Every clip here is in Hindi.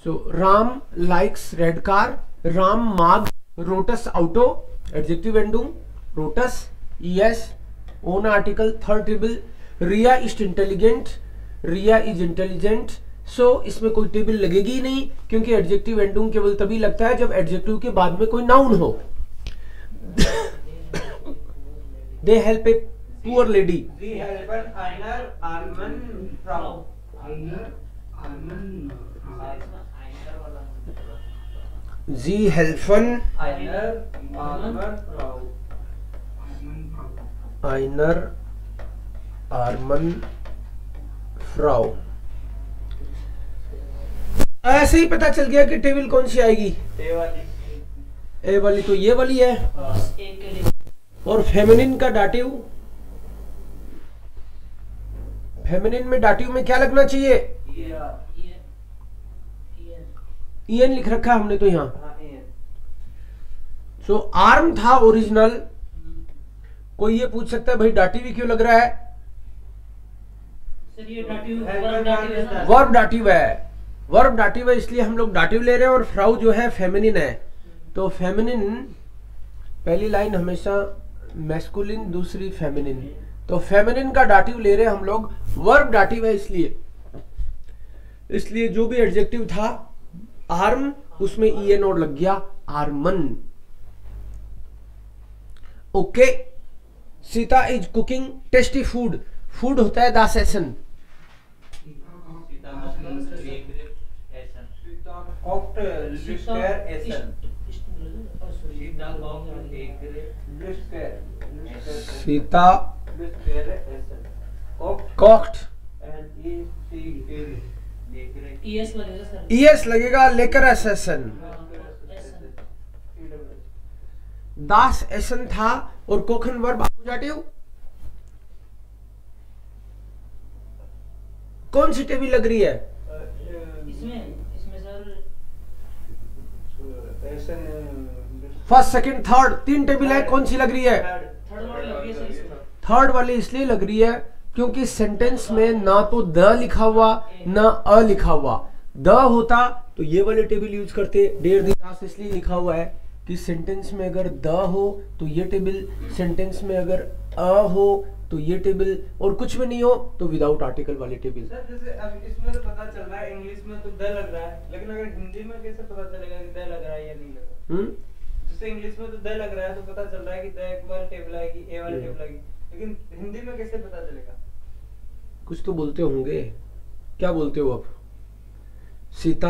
So Ram likes red car. Ram mag rotus auto. Adjective endung rotus. Yes. Own article third table. Ria is intelligent. Ria is intelligent. So इसमें कोई टेबल लगेगी ही नहीं, क्योंकि एडजेक्टिव एंडुंग केवल तभी लगता है जब एडजेक्टिव के बाद में कोई नाउन हो. They help a poor lady. Sie helfen einer armen Frau. Sie helfen Einer armen Frau. einer armen Frau. ऐसे ही पता चल गया कि टेबल कौन सी आएगी. ए वाली. ए वाली तो ये वाली है. और फेमिनिन का डाटिव, फेमिनिन में डाटिव में क्या लगना चाहिए? ईएन लिख रखा है हमने तो यहाँ. सो आर्म था ओरिजिनल. कोई ये पूछ सकता है भाई डाटिव ही क्यों लग रहा है? सर ये डाटिव वर्ब डाटिव है. वर्ब डाटिव है इसलिए हम लोग डाटिव ले रहे हैं. और फ्राउ जो है फेमिनिन है. तो फेमिनिन पहली लाइन हमेशा मैस्कुलिन, दूसरी फेमिनिन. तो फेमिनिन का डाटिव ले रहे हैं हम लोग. वर्ब डाटिव है इसलिए जो भी एडजेक्टिव था आर्म उसमें ईएन और लग गया आर्मन. Okay. Sita is cooking tasty food. Food होता है द सेशन. Kocht Lüsker Essen. सीता Lüsker Essen. Kocht कोक्ट. and ईएस लगेगा सर. ईएस लगेगा लेकर एसेसन. दास एसन था और कोखन वर्ब आकुजाटिव. कौन सी टेबल लग रही है? इसमें सर फर्स्ट, सेकंड, थर्ड, तीन टेबल है. कौन सी लग रही है? थर्ड वाली लगी है सर इसमें. थर्ड वाली इसलिए लग रही है क्योंकि सेंटेंस में ना तो द लिखा हुआ ना अ लिखा हुआ. द होता तो ये वाले टेबल यूज करते. डेर दी दास इसलिए लिखा हुआ है कि सेंटेंस में अगर द हो तो ये टेबल, सेंटेंस में अगर अ हो तो ये टेबल, और कुछ भी नहीं हो तो विदाउट आर्टिकल वाली टेबल. सर जैसे अब इसमें तो पता चल रहा है इंग्लिश में तो द लग रहा है, लेकिन अगर हिंदी में कैसे पता चलेगा कि द लग रहा है या नहीं लग रहा? जैसे इंग्लिश में तो द लग रहा है तो पता चल रहा है कि द एक बार टेबल आएगी, ए वाली टेबल आएगी, लेकिन हिंदी में कैसे पता चलेगा? कुछ तो बोलते होंगे. क्या बोलते हो? अब सीता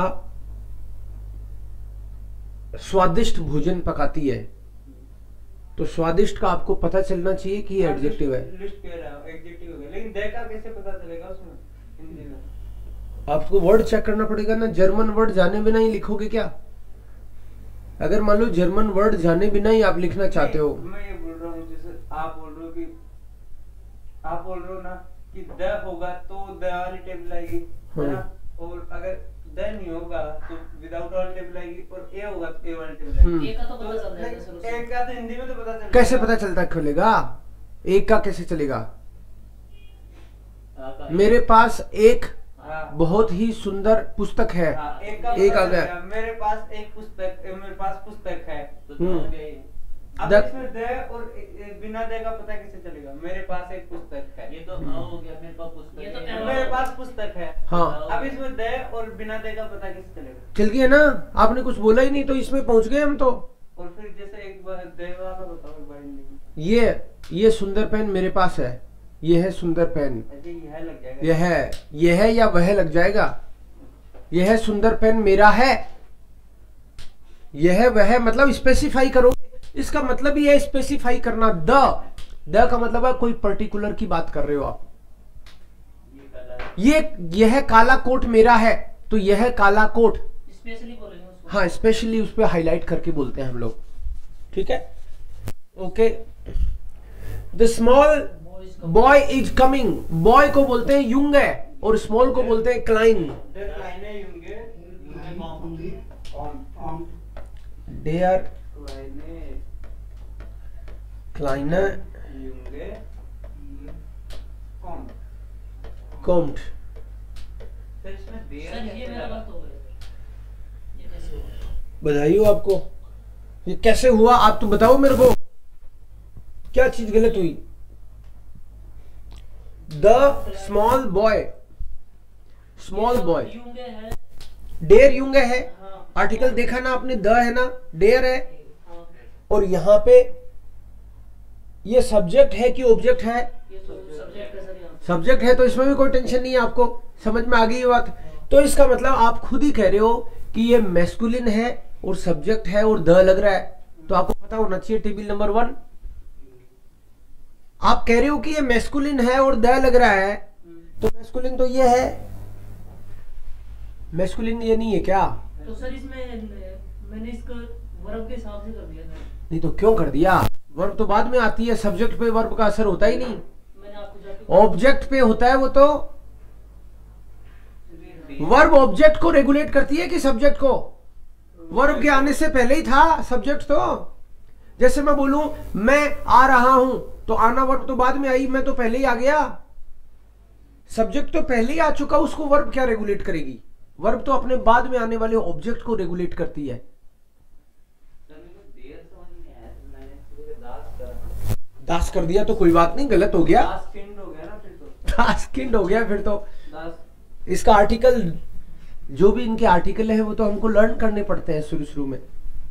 स्वादिष्ट भोजन पकाती है. तो स्वादिष्ट का आपको पता चलना चाहिए कि ये एडजेक्टिव है. लिस्ट कह रहा हूं, एडजेक्टिव हो गया, लेकिन द का कैसे पता चलेगा उसमें हिंदी में? आपको वर्ड चेक करना पड़ेगा ना. जर्मन वर्ड जाने बिना ही लिखोगे क्या? अगर मान लो जर्मन वर्ड जाने बिना ही आप लिखना चाहते हो. मैं ये बोल रहा हूँ जैसे आप बोल रहे हो ना कि द होगा तो द वाली टेबल आएगी, है ना? और अगर द नहीं होगा तो विदाउट वाली टेबल आएगी, और ए होगा तो ए वाली टेबल आएगी. ए का तो पता चल जाएगा सर उसमें. एक का तो हिंदी में तो पता चलेगा. कैसे पता चलता है खुलेगा? एक का कैसे चलेगा? मेरे पास एक बहुत ही सुंदर पुस्तक है. एक का एक पता आ गया. चलेगा, मेरे पास एक पुस्तक, मेरे पास पुस्तक है. अब द- इसमें द और बिना द का पता कैसे चलेगा? मेरे पास एक पुस्तक है. ये तो हो गया, मेरे पास पुस्तक ये तो है. मेरे पास पुस्तक है. हाँ, अब इसमें द और बिना द का पता कैसे चलेगा? चल गया ना. आपने कुछ बोला ही नहीं तो इसमें पहुंच गए हम तो. और फिर जैसे एक बार द वाला बताओ एक बार हिंदी में. ये सुंदर पेन मेरे पास है. ये है सुंदर पेन. ऐसे यह लग जाएगा. यह है या वह लग जाएगा? यह सुंदर पेन मेरा है. यह वह मतलब स्पेसिफाई करोगे. इसका मतलब ये है स्पेसिफाई करना. द का मतलब है कोई पर्टिकुलर की बात कर रहे हो आप. यह काला कोट मेरा है तो यह काला कोट. स्पेशली बोलेंगे उसको. हाँ, स्पेशली उस पर हाईलाइट करके बोलते हैं हम लोग. ठीक है. Okay. The small boy is coming. Boy को बोलते हैं युंग है और स्मॉल को बोलते हैं क्लाइन. Der kleine Junge kommt. डेयर Kleine क्लाइन Junge kommt. कोम्ट. सर इसमें सर ये मेरा गलत हो गया. बधाई हो आपको। ये कैसे हुआ आप तो बताओ मेरे को, क्या चीज गलत हुई? The small boy, small boy, यूंगे है। डेयर यूंगे है। हाँ। आर्टिकल देखा ना आपने, द है ना, डेयर है। हाँ। और यहां पे ये सब्जेक्ट है कि ऑब्जेक्ट है? ये तो सब्जेक्ट है सर यहाँ। सब्जेक्ट है, तो इसमें भी कोई टेंशन नहीं है, आपको समझ में आ गई ये बात। तो इसका मतलब आप खुद ही कह रहे हो कि ये मैस्कुलिन है और सब्जेक्ट है और द लग रहा है, तो आपको पता होना चाहिए टेबल नंबर 1। आप कह रहे हो कि ये मैस्कुलिन है और द लग रहा है, तो मैस्कुलिन तो ये है, मैस्कुलिन ये नहीं है क्या? तो सर इसमें मैंने इसको वर्ब के हिसाब से कर दिया था। नहीं तो क्यों कर दिया? वर्ब तो बाद में आती है, सब्जेक्ट पे वर्ब का असर होता ही नहीं, मैंने आपको जाके ऑब्जेक्ट पे होता है वो। तो वर्ब ऑब्जेक्ट को रेगुलेट करती है कि सब्जेक्ट को? वर्ब के आने से पहले ही था सब्जेक्ट तो। जैसे मैं बोलूं मैं आ रहा हूं, तो आना वर्ब तो बाद में आई, मैं तो पहले ही आ गया, सब्जेक्ट तो पहले ही आ चुका, उसको वर्ब क्या रेगुलेट करेगी? वर्ब तो अपने बाद में आने वाले ऑब्जेक्ट को रेगुलेट करती है। दास कर दिया तो कोई बात नहीं, गलत हो गया, दासकिंड हो गया ना फिर तो। दासकिंड हो गया फिर तो। दास इसका आर्टिकल, जो भी इनके आर्टिकल है वो तो हमको लर्न करने पड़ते हैं शुरू में।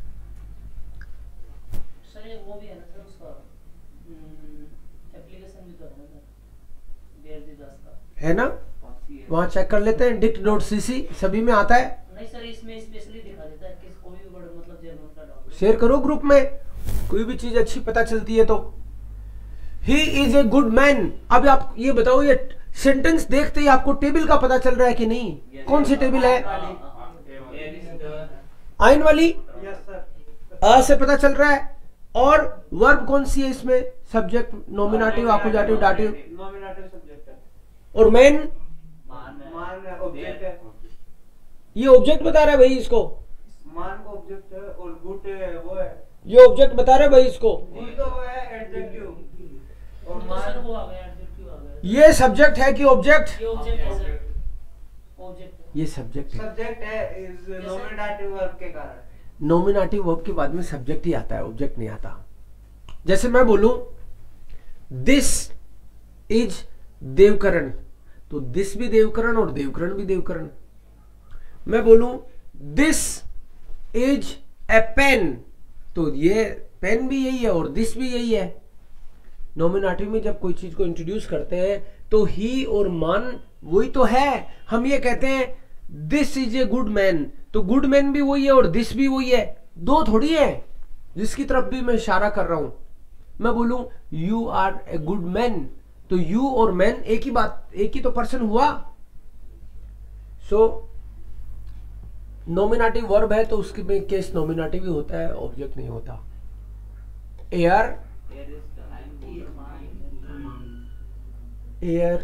सर ये वो भी है ना सर उसका एप्लीकेशन भी तो है ना सर, देर दी दास का है ना, वहां चेक कर लेते हैं। dict.cc सभी में आता है। नहीं सर, इसमें स्पेशली दिखा देता है कि कोई भी वर्ड मतलब जर्मन का डालो। शेयर करो ग्रुप में, कोई भी चीज अच्छी पता चलती है तो। He is a good man. अब आप ये बताओ, ये सेंटेंस देखते ही आपको टेबल का पता चल रहा है कि नहीं? कौन सी टेबल है? आइन वाली, यस सर। अ से पता चल रहा है। और वर्ब कौन सी है इसमें? Subject, nominative, accusative, dative. Nominative subject है। और मैन, मान ऑब्जेक्ट है। ये ऑब्जेक्ट बता रहा है भाई इसको, मान को ऑब्जेक्ट है और गुड वो है। ये ऑब्जेक्ट बता रहा है भाई इसको। गुड तो वो है एडजेक्टिव और तो सर मान वो आ गया, एडजेक्टिव आ गया। ये सब्जेक्ट है कि ऑब्जेक्ट? ये ऑब्जेक्ट है सर, ऑब्जेक्ट है। ये सब्जेक्ट है। सब्जेक्ट है इज नॉमिनेटिव वर्ब के कारण। नॉमिनेटिव वर्ब के बाद में सब्जेक्ट ही आता है, ऑब्जेक्ट नहीं आता। जैसे मैं बोलूं दिस इज देवकरण, तो दिस भी देवकरण और देवकरण भी देवकरण। मैं बोलूं दिस इज ए पेन, तो ये पेन भी यही है और दिस भी यही है। नॉमिनेटिव में जब कोई चीज को इंट्रोड्यूस करते हैं तो ही और मान वही तो है। हम ये कहते हैं this is a good man, तो गुड मैन भी वही है और दिस भी वही है, दो थोड़ी है, जिसकी तरफ भी मैं इशारा कर रहा हूं। मैं बोलूं you are a good man, तो यू और मैन एक ही बात, एक ही तो पर्सन हुआ। सो नॉमिनेटिव वर्ब है तो उसके में केस नॉमिनेटिव ही होता है, ऑब्जेक्ट नहीं होता। एयर, एयर,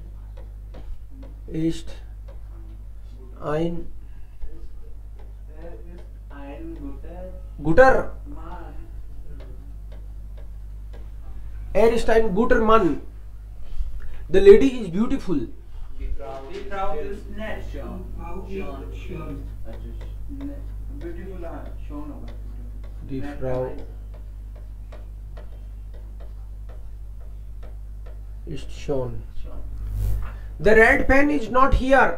ईस्ट, आइन, आइन गुटर, मान एयर स्टाइन गुटर मन। The lady is beautiful. Die Frau ist nett. Beautiful shown होगा। दी फ्राउ इज शोन। The red pen is not here.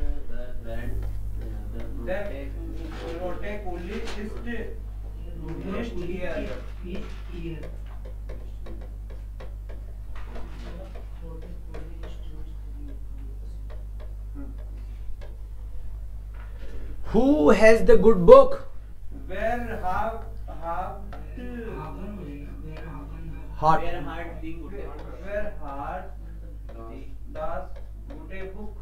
That rotate only is here. Who has the good book? Where have Heart. where heart the good where heart does good book.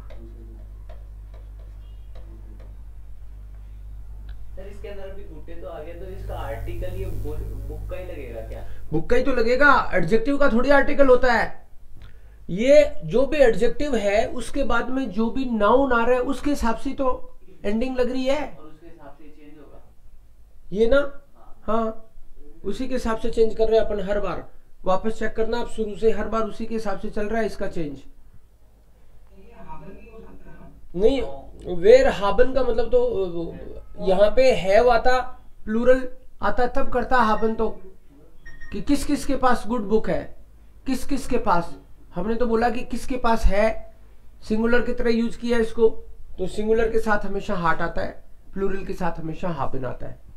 Sir इसके अंदर भी गुटे तो आ गया, तो इसका आर्टिकल ये बुक का ही लगेगा क्या? बुक का ही तो लगेगा, एडजेक्टिव का थोड़ी आर्टिकल होता है। ये जो भी एडजेक्टिव है उसके बाद में जो भी नाउन आ रहा है उसके हिसाब से तो एंडिंग लग रही है, और उसके हिसाब से चेंज होगा ये ना। हाँ, उसी के हिसाब से चेंज कर रहे हैं अपन हर बार। वापस चेक करना आप, शुरू से हर बार उसी के हिसाब से चल रहा है इसका चेंज। नहीं, वेयर हाबन का मतलब तो यहाँ पे हैव आता, प्लूरल आता तब करता हापन तो कि किस किस के पास गुड बुक है, किस किस के पास। हमने तो बोला कि किसके पास है, सिंगुलर की तरह यूज किया इसको, तो सिंगुलर के साथ हमेशा हार्ट आता है, प्लूरल के साथ हमेशा हापन आता है।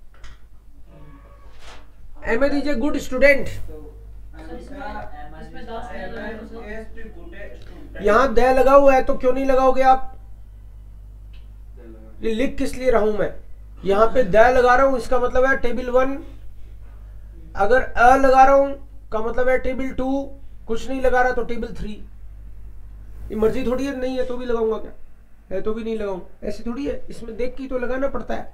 Ahmad is a good student. यहाँ द लगा हुआ है तो क्यों नहीं लगाओगे आप? ये लिख किस लिए रहा हूं मैं? यहाँ पे द लगा रहा हूं, इसका मतलब है टेबल 1। अगर अ लगा रहा हूं का मतलब है टेबल 2, कुछ नहीं लगा रहा तो टेबल 3। ये मर्जी थोड़ी है, नहीं है तो भी लगाऊंगा, क्या है तो भी नहीं लगाऊंगा, ऐसे थोड़ी है, इसमें देख के तो लगाना पड़ता है।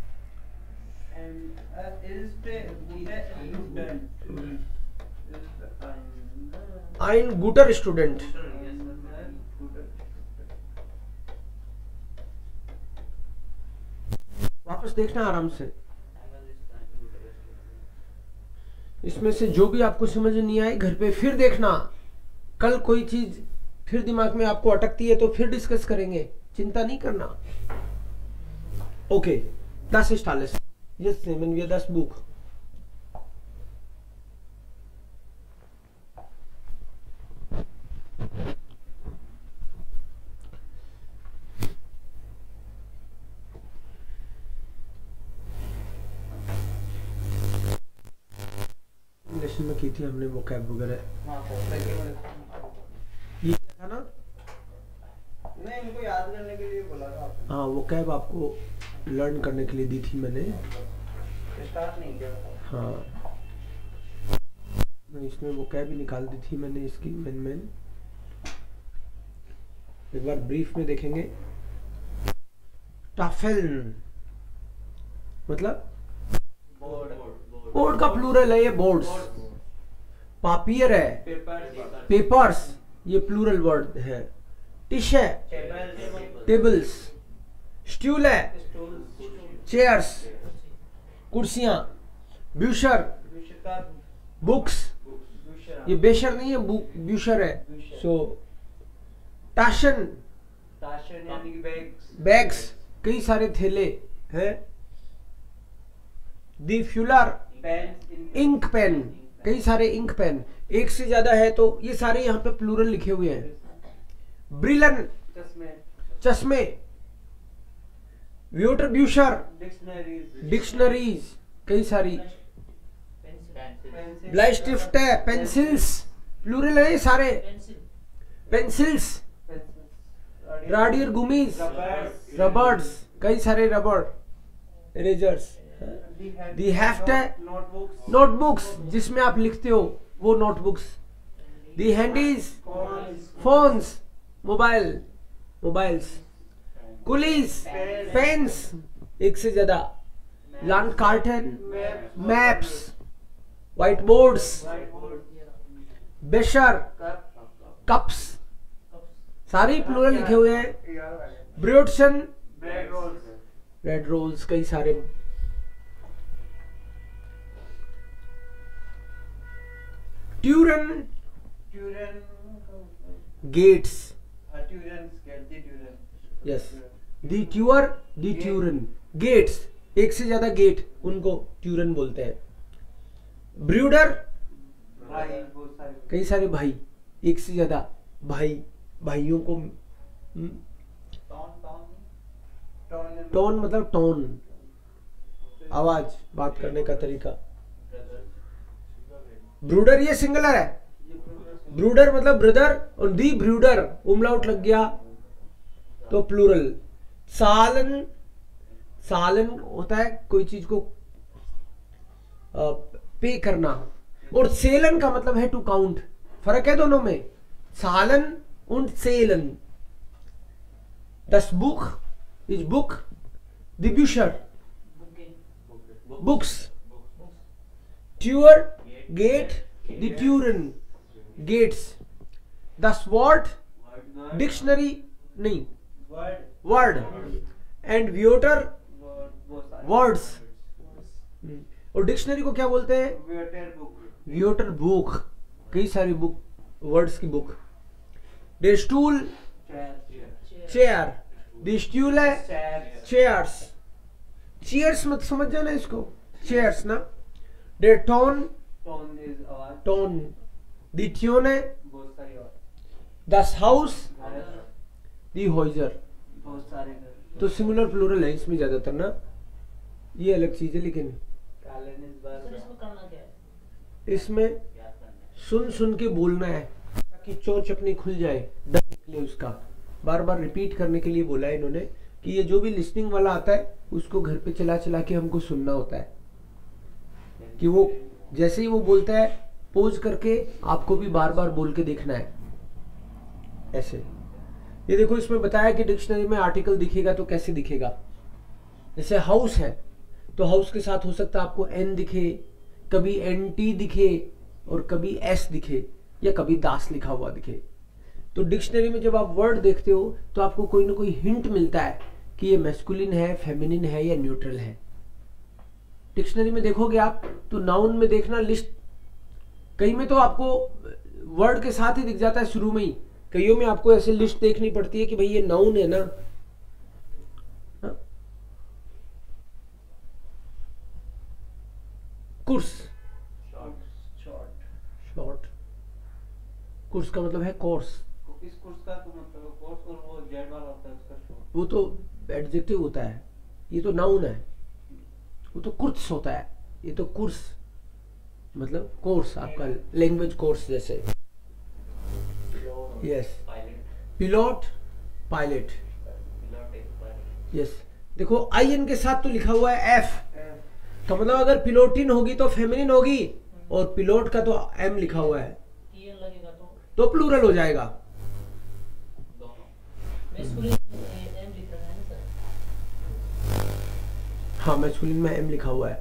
ein guter student. वापस देखना आराम से, इसमें से जो भी आपको समझ नहीं आए घर पे फिर देखना। कल कोई चीज फिर दिमाग में आपको अटकती है तो फिर डिस्कस करेंगे, चिंता नहीं करना। Okay, 10 ist jetzt nehmen wir das Buch। Lesson में की थी हमने वोकैब वगैरह, ये क्या था ना? नहीं, इनको याद करने के लिए बोला था आपने। हाँ, वोकैब आपको लर्न करने के लिए दी थी मैंने, स्टार्ट नहीं किया। हाँ, इसमें वोकैब ही निकाल दी थी मैंने इसकी मेन। एक बार ब्रीफ में देखेंगे। टाफेल्न मतलब बोर्ड का प्लूरल है, ये बोर्ड्स। पापियर है, पेपर्स, ये प्लूरल वर्ड है। टिश है, टेबल्स। स्टूल है, चेयर्स, कुर्सियां। ब्यूशर, बुक्स, ये बेशर नहीं है, ब्यूशर है। सो टाशन यानी कि बैग्स, कई सारे थैले हैं। दी फ्यूलर, इंक पेन, कई सारे इंक पेन, एक से ज्यादा है तो ये सारे यहाँ पे प्लूरल लिखे हुए हैं। ब्रिलन, चश्मे। व्यूटर ब्यूशर, डिक्शनरीज, कई सारी। ब्लाइस्टिफ्ट है, पेंसिल्स, प्लूरल है ये सारे। पेंसिल्स, राडियर गुमीज, रबर्स, कई सारे रबर, इरेजर्स। दी हेफ्ट है, नोटबुक्स, जिसमें आप लिखते हो वो नोटबुक्स। दी हैंडीज, फोन्स, मोबाइल्स। कुलीज, पेन्स, एक से ज्यादा। लैंड कार्टन, मैप्स, व्हाइट बोर्ड्स। बेशर, कप्स, सारे प्लूरल लिखे हुए हैं। ब्रोडसन, ब्रेड रोल्स, कई सारे। ट्यूरन, गेट्स, यस। दी ट्यूअर, दी ट्यूरन, गेट्स, एक से ज्यादा गेट, उनको ट्यूरन बोलते हैं। ब्रूडर, कई सारे भाई, एक से ज्यादा भाइयों को। टोन मतलब टोन, आवाज, बात करने का तरीका। ब्रूडर ये सिंगुलर है, ब्रूडर मतलब ब्रदर, और दी ब्रूडर उमलाउट लग गया तो प्लूरल। सालन होता है कोई चीज को पे करना, और सेलन का मतलब है टू काउंट। फर्क है दोनों में, सालन und Zählen। Das Buch ist Book, die Bücher, Books, Tür, Gate, die Türen, Gates, das Wort, Dictionary, नहीं, Word, and Wörter, Words। और डिक्शनरी को क्या बोलते हैं? Wörter Buch, कई सारी बुक, वर्ड्स की बुक। Der Stuhl, Chair, die Stühle, Chairs, cheers मत समझ जाना इसको, चेयर्स ना। दे टोन, टोन इज आवाज, टोन। दी ट्यून है, बहुत सारी आवाज। दस हाउस, घर, दी हॉइजर। बहुत सारे घर। तो सिंगुलर प्लूरल है इसमें ज्यादातर ना, ये अलग चीज है। लेकिन कालन इज बार, सर इसमें करना क्या है? इसमें सुन सुन के बोलना है ताकि चोंच अपनी खुल जाए, डर निकले उसका। बार बार रिपीट करने के लिए बोला है इन्होंने कि ये जो भी लिसनिंग वाला आता है उसको घर पे चला चला के हमको सुनना होता है, कि वो जैसे ही वो बोलता है पोज करके आपको भी बार बार बोल के देखना है ऐसे। ये देखो इसमें बताया कि डिक्शनरी में आर्टिकल दिखेगा तो कैसे दिखेगा। जैसे हाउस है तो हाउस के साथ हो सकता है आपको एन दिखे, कभी एन टी दिखे और कभी एस दिखे, या कभी दास लिखा हुआ दिखे। तो डिक्शनरी में जब आप वर्ड देखते हो तो आपको कोई ना कोई हिंट मिलता है कि ये मैस्कुलिन है, फेमिनिन है या न्यूट्रल है। डिक्शनरी में देखोगे आप तो नाउन में देखना लिस्ट, कई में तो आपको वर्ड के साथ ही दिख जाता है शुरू में ही, कईयों में आपको ऐसे लिस्ट देखनी पड़ती है कि भाई ये नाउन है ना। कोर्स, शॉर्ट, कोर्स का मतलब है कोर्स। इस कोर्स का तो मतलब कोर्स, और वो जेड वाला होता है उसका शॉर्ट। वो तो एडजेक्टिव होता है, ये तो नाउन है। वो तो कुर्स होता है, ये तो कोर्स मतलब कोर्स, आपका लैंग्वेज कोर्स जैसे। यस, पिलोट, पायलट। यस, देखो आई एन के साथ तो लिखा हुआ है एफ, तो मतलब अगर पिलोटिन होगी तो फेमिनिन होगी, और पिलोट का तो एम लिखा हुआ है EN लगेगा तो प्लूरल हो जाएगा। मैस्कुलिन में M लिखा है ना सर? हाँ, मैस्कुलिन में एम लिखा हुआ है।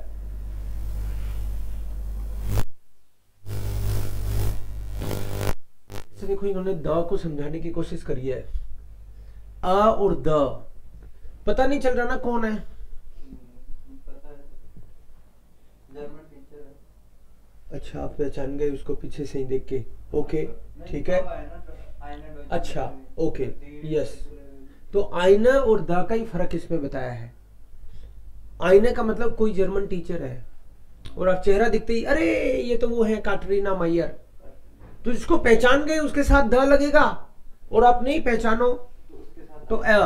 देखो इन्होंने द को समझाने की कोशिश करी है। अ और द पता नहीं चल रहा ना कौन है। पता है, जर्मन टीचर है। अच्छा, आप पहचान गए उसको पीछे से ही देख के। ओके, ठीक है। अच्छा, ओके, यस। तो आईना और द का ही फर्क इसमें बताया है। आईना का मतलब कोई जर्मन टीचर है, और आप चेहरा दिखते ही अरे ये तो वो है काटरीना मायर, तो जिसको पहचान गए उसके साथ द लगेगा, और आप नहीं पहचानो तो अ।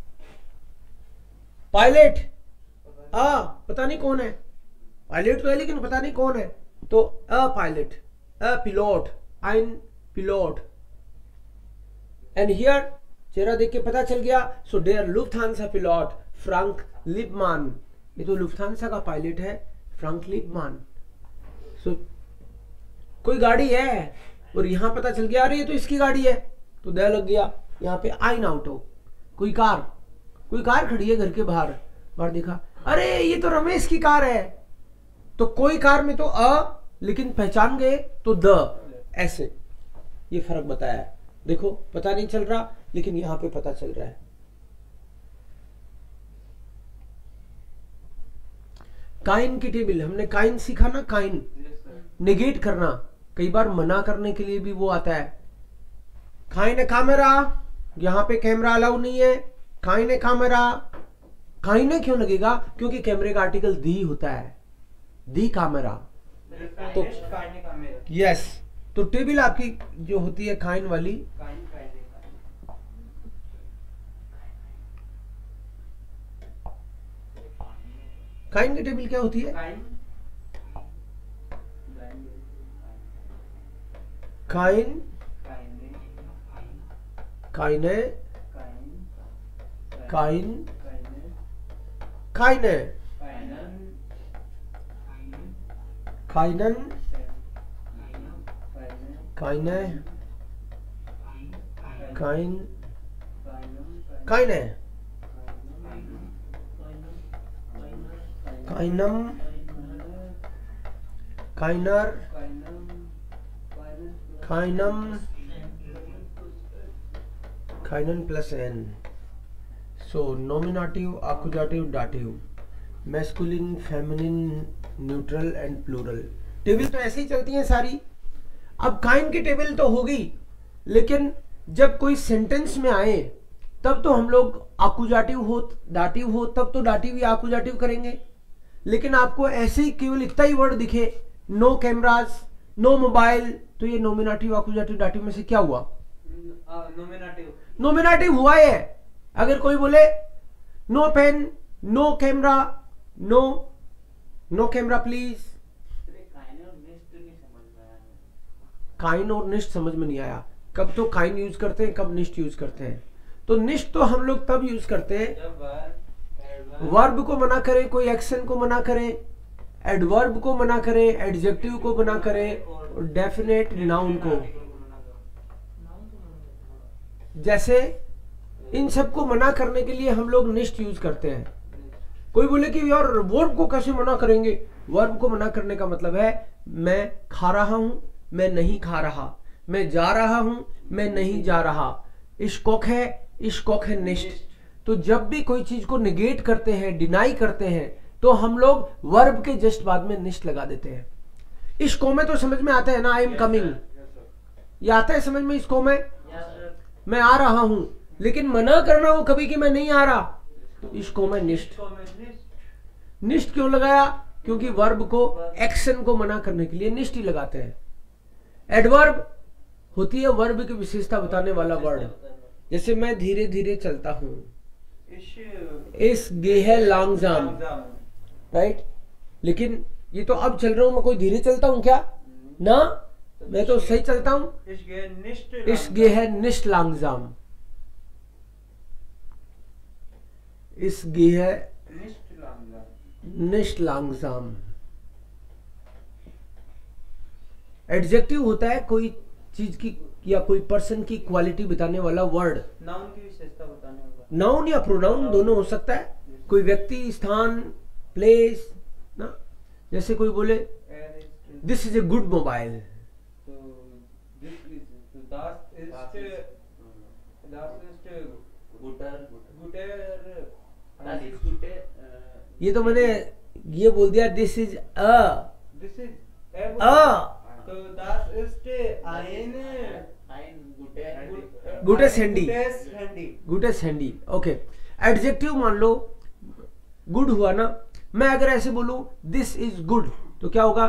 पायलट, पता नहीं कौन है। पायलट तो है लेकिन पता नहीं कौन है, तो अ पायलट, अ पिलोट, ein पिलोट। एंड हियर चेहरा देख के पता चल गया, सो डेयर लुफ्थांसा पिलोट फ्रैंक लिपमान। ये तो लुफ्थांसा का पायलट है, फ्रैंक लिपमान। सो कोई गाड़ी है और यहां पता चल गया अरे ये तो इसकी गाड़ी है, तो दे लग गया यहाँ पे आइन आउटो। कोई कार खड़ी है घर के बाहर, देखा अरे ये तो रमेश की कार है, तो कोई कार में तो अ, लेकिन पहचान गए तो द, ऐसे ये फर्क बताया है। देखो पता नहीं चल रहा लेकिन यहां पे पता चल रहा है। काइन की टेबल, हमने काइन सीखा ना, काइन नेगेट करना, कई बार मना करने के लिए भी वो आता है। काइन है कैमरा, यहां पे कैमरा अलाउ नहीं है। काइन है कैमरा, काइन क्यों लगेगा? क्योंकि कैमरे का आर्टिकल दी होता है, दी कैमरा। तो यस, तो टेबल आपकी जो होती है काइन वाली, काइन की टेबल क्या होती है? काइन, काइने, काइन, काइने, काइनन, काइने, काइन, काइने, काइनम, काइनर, काइनम, काइनन plus N. So nominative, accusative, dative, masculine, feminine, neutral and plural. Table तो ऐसे ही चलती है सारी। अब काइन की टेबल तो होगी, लेकिन जब कोई सेंटेंस में आए तब तो हम लोग आकुजाटिव हो, दाटिव हो, तब तो दाटिव या आकुजाटिव करेंगे। लेकिन आपको ऐसे ही केवल इतना ही वर्ड दिखे, नो कैमराज, नो मोबाइल, तो ये नॉमिनेटिव, आकुजाटिव, दाटिव में से क्या हुआ? नॉमिनेटिव। नॉमिनेटिव हुआ है। अगर कोई बोले no pen, no camera, no camera please, काइन और निष्ठ समझ में नहीं आया। कब तो काइन यूज करते हैं, कब निष्ठ यूज करते हैं। तो निष्ठ तो हम लोग तब यूज करते हैं जब वर्ब को मना करें, कोई एक्शन को मना करें, एडवर्ब को मना करें, एडजेक्टिव को मना करें, और डेफिनेट नाउन को। जैसे इन सबको मना करने के लिए हम लोग निष्ठ यूज करते हैं। कोई बोले कि यार वर्ब को कैसे मना करेंगे? वर्ब को मना करने का मतलब है मैं खा रहा हूं, मैं नहीं खा रहा, मैं जा रहा हूं, मैं नहीं जा रहा। इश्कोक है निष्ठ। तो जब भी कोई चीज को निगेट करते हैं, डिनाई करते हैं, तो हम लोग वर्ब के जस्ट बाद में निष्ठ लगा देते हैं। इश्को में तो समझ में आता है ना, आई एम कमिंग, ये आता है समझ में। इसको मैं आ रहा हूं, लेकिन मना करना हो कभी कि मैं नहीं आ रहा, तो इसको मैं निष्ठ। निष्ठ क्यों लगाया? क्योंकि वर्ब को, एक्शन को मना करने के लिए निष्ठ ही लगाते हैं। एडवर्ब होती है वर्ब की विशेषता बताने वाला वर्ड। जैसे मैं धीरे धीरे चलता हूं, इस गेह लांगजाम, राइट। लेकिन ये तो अब चल रहा हूं, मैं कोई धीरे चलता हूं क्या? ना, मैं तो सही चलता हूं। इस गेह निष्ठ लांगजाम, इस गेह निष्ठ लांगजाम। एडजेक्टिव होता है कोई चीज की या कोई पर्सन की क्वालिटी बताने वाला वर्ड। नाउन की विशेषता बताने वाला। नाउन या प्रोनाउन दोनों हो सकता है। कोई व्यक्ति, स्थान, प्लेस ना। जैसे कोई बोले this is a good mobile, ये तो मैंने ये बोल दिया दिस इज गुटेस हैंडी, गुटेस हैंडी। ओके, एडजेक्टिव मान लो गुड हुआ ना। मैं अगर ऐसे बोलूं दिस इज गुड, तो क्या होगा?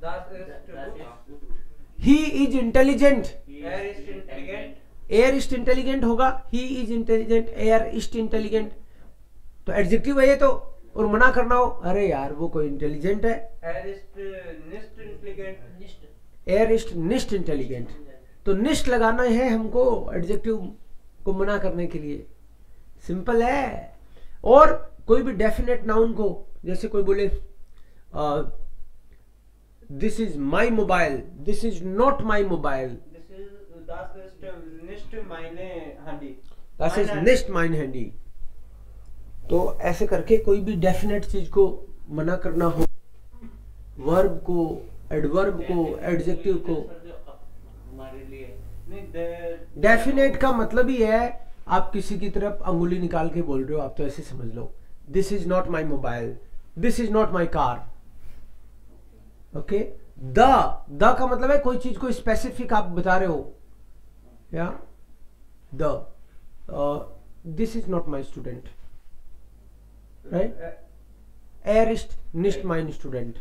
ही इज इंटेलिजेंट, एयर इज इंटेलिजेंट होगा। ही इज इंटेलिजेंट, एयर इज इंटेलिजेंट। तो एडजेक्टिव है ये तो। और मना करना हो, अरे यार वो कोई इंटेलिजेंट है, एयर इज निष्ठ इंटेलिजेंट। तो निष्ठ लगाना है हमको एडजेक्टिव को मना करने के लिए। सिंपल है। और कोई भी डेफिनेट नाउन को, जैसे कोई बोले this is my mobile, this is not my mobile, this is निष्ठ माइन हैंडी। तो ऐसे करके कोई भी डेफिनेट चीज को मना करना हो, वर्ब को, एडवर्ब को, एडजेक्टिव को। डेफिनेट का मतलब ही है आप किसी की तरफ अंगुली निकाल के बोल रहे हो। आप तो ऐसे समझ लो, this is not my mobile, this is not my car. Okay. The का मतलब है कोई चीज को स्पेसिफिक आप बता रहे हो। या this is not my student, right. एयर इज निष्ठ माइन स्टूडेंट,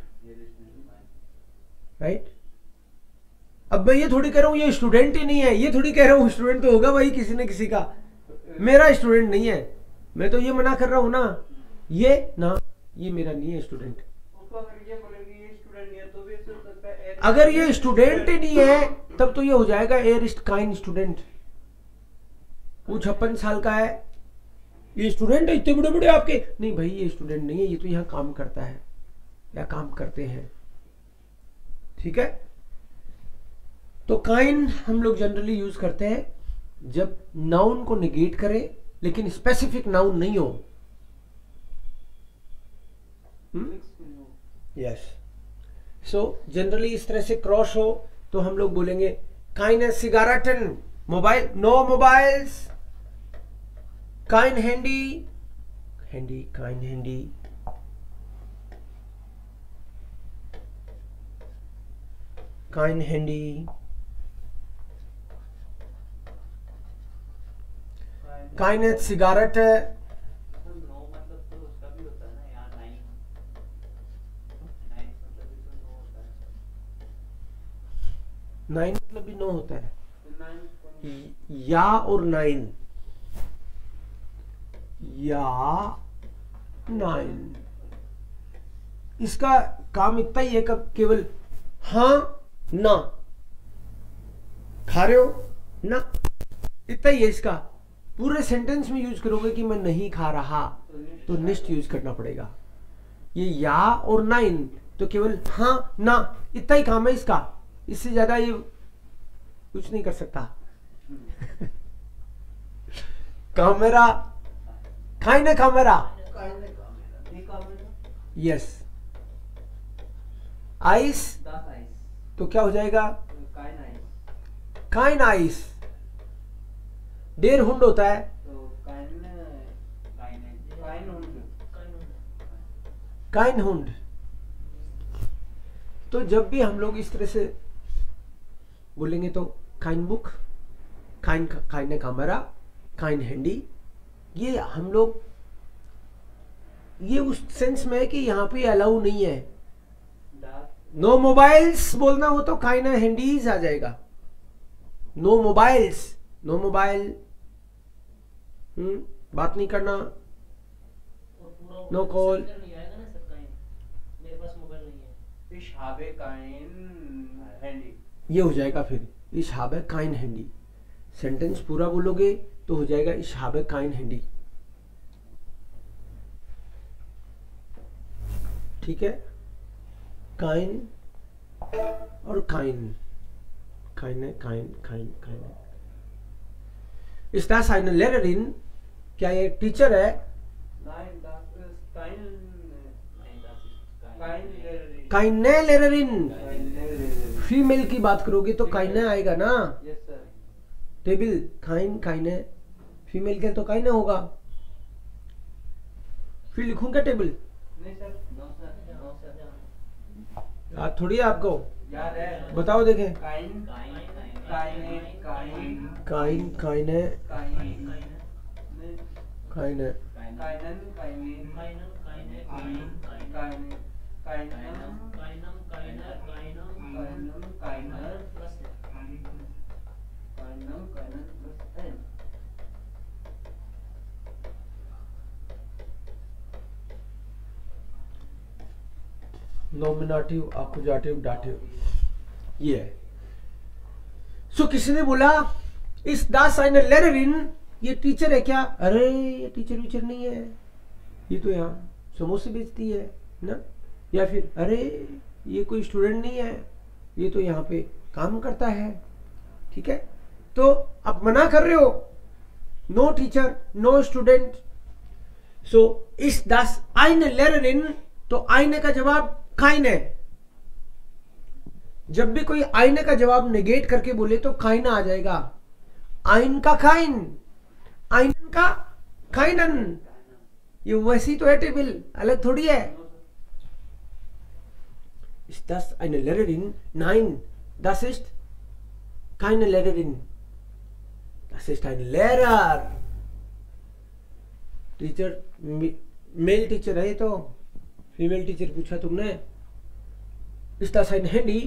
राइट। अब मैं ये थोड़ी कह रहा हूं ये स्टूडेंट ही नहीं है, ये थोड़ी कह रहा हूं स्टूडेंट तो होगा भाई किसी न किसी का। मेरा स्टूडेंट नहीं है, मैं तो ये मना कर रहा हूं ना, ये ना, ये मेरा नहीं है स्टूडेंट। अगर ये स्टूडेंट ही नहीं है तब तो ये हो जाएगा एयर इज काइंड स्टूडेंट। वो 56 साल का है, ये स्टूडेंट है, इतने बड़े बड़े आपके। नहीं भाई ये स्टूडेंट नहीं है, ये तो यहाँ काम करता है या काम करते हैं। ठीक है। तो काइंड हम लोग जनरली यूज करते हैं जब नाउन को निगेट करे लेकिन स्पेसिफिक नाउन नहीं हो। यस। सो जनरली इस तरह से क्रॉस हो तो हम लोग बोलेंगे काइन सिगारेटन मोबाइल, नो मोबाइल्स, काइन हैंडी, हैंडी, काइन हैंडी, काइन हैंडी, काइनेट सिगारेट है, नो मतलब तो उसका भी होता है ना यार, नाइन नाइन मतलब भी तो नो होता है। 9 मतलब भी नो होता है। तो नाइन या और 9, या 9, इसका काम इतना ही है कब केवल हाँ ना, खा रहे हो ना, इतना ही है इसका। पूरे सेंटेंस में यूज करोगे कि मैं नहीं खा रहा तो निश्ट यूज करना पड़ेगा। ये या और 9 तो केवल हाँ ना इतना ही काम है इसका, इससे ज्यादा ये कुछ नहीं कर सकता। कैमरा, काइने कैमरा, यस। आइस तो क्या हो जाएगा, काइन आइस। डेर हुंड होता है, काइन हुंड। तो जब भी हम लोग इस तरह से बोलेंगे तो काइन बुक, काइन काइने कैमरा, काइन हैंडी, ये हम लोग ये उस सेंस में है कि यहाँ पे अलाउ नहीं है। नो मोबाइल्स बोलना हो तो काइने हैंडीज आ जाएगा। नो मोबाइल्स, नो मोबाइल, बात नहीं करना, नो कॉल। मेरे पास मोबाइल नहीं है। इशाबे काइन हैंडी, ये हो जाएगा फिर इशाबे काइन हैंडी। सेंटेंस पूरा बोलोगे तो हो जाएगा इशाबे काइन हैंडी। ठीक है, काइन और काइन, काइने काइन काइन काइन। Ist das eine Lehrerin? क्या ये टीचर है? नाइन das ist काइन काइने लेरेरिन। फीमेल की बात करोगे तो काइने आएगा ना। Yes sir. टेबल काइन काइने, फीमेल के तो काइने होगा। फिर लिखूं क्या टेबल? नहीं sir, no sir, no sir. याद थोड़ी है आपको, याद है। बताओ देखें। काइन काइने काइन काइन काइने काइन काइने, काइनन काइनिन काइनम काइने काइन काइनम काइनम काइनम काइनर काइनम काइनम काइनर प्लस काइनम काइनन plus N. Nominative, accusative, dative, ये है। सो किसी ने बोला इस दास आइने लेरेरिन, ये टीचर है क्या? अरे ये टीचर वीचर नहीं है, ये तो यहाँ समोसे बेचती है ना। या फिर अरे ये कोई स्टूडेंट नहीं है, ये तो यहाँ पे काम करता है। ठीक है, तो आप मना कर रहे हो, no teacher no student. So इस दास आइने लेरेरिन, तो आइने का जवाब काइन है। जब भी कोई आईने का जवाब नेगेट करके बोले तो काइन आ जाएगा। आइन का काइन, आइनन का काइनन, ये वैसी तो है टेबल, अलग थोड़ी है। Ist das eine Lehrerin? Nein, das ist keine Lehrerin. Das ist ein Lehrer. Teacher male teacher है तो, फीमेल टीचर पूछा तुमने। Ist das ein Handy?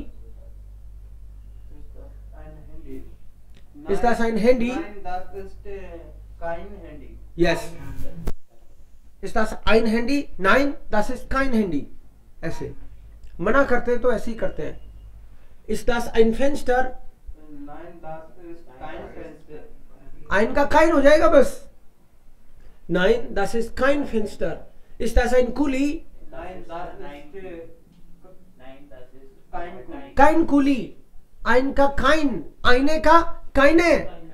Ist das ein Handy? Nein, das ist kein Handy. Yes. Ist das ein Handy? Nein, das ist kein Handy. ऐसे मना करते हैं तो ऐसे ही करते हैं। Ist das ein Fenster? Nein, das ist kein Fenster. Ein का kein हो जाएगा बस। Nein, das ist kein Fenster. Ist das ein Kuli? Nein, das ist kein Kuli. Kein Kuli. Ein का kein, आईने का keine।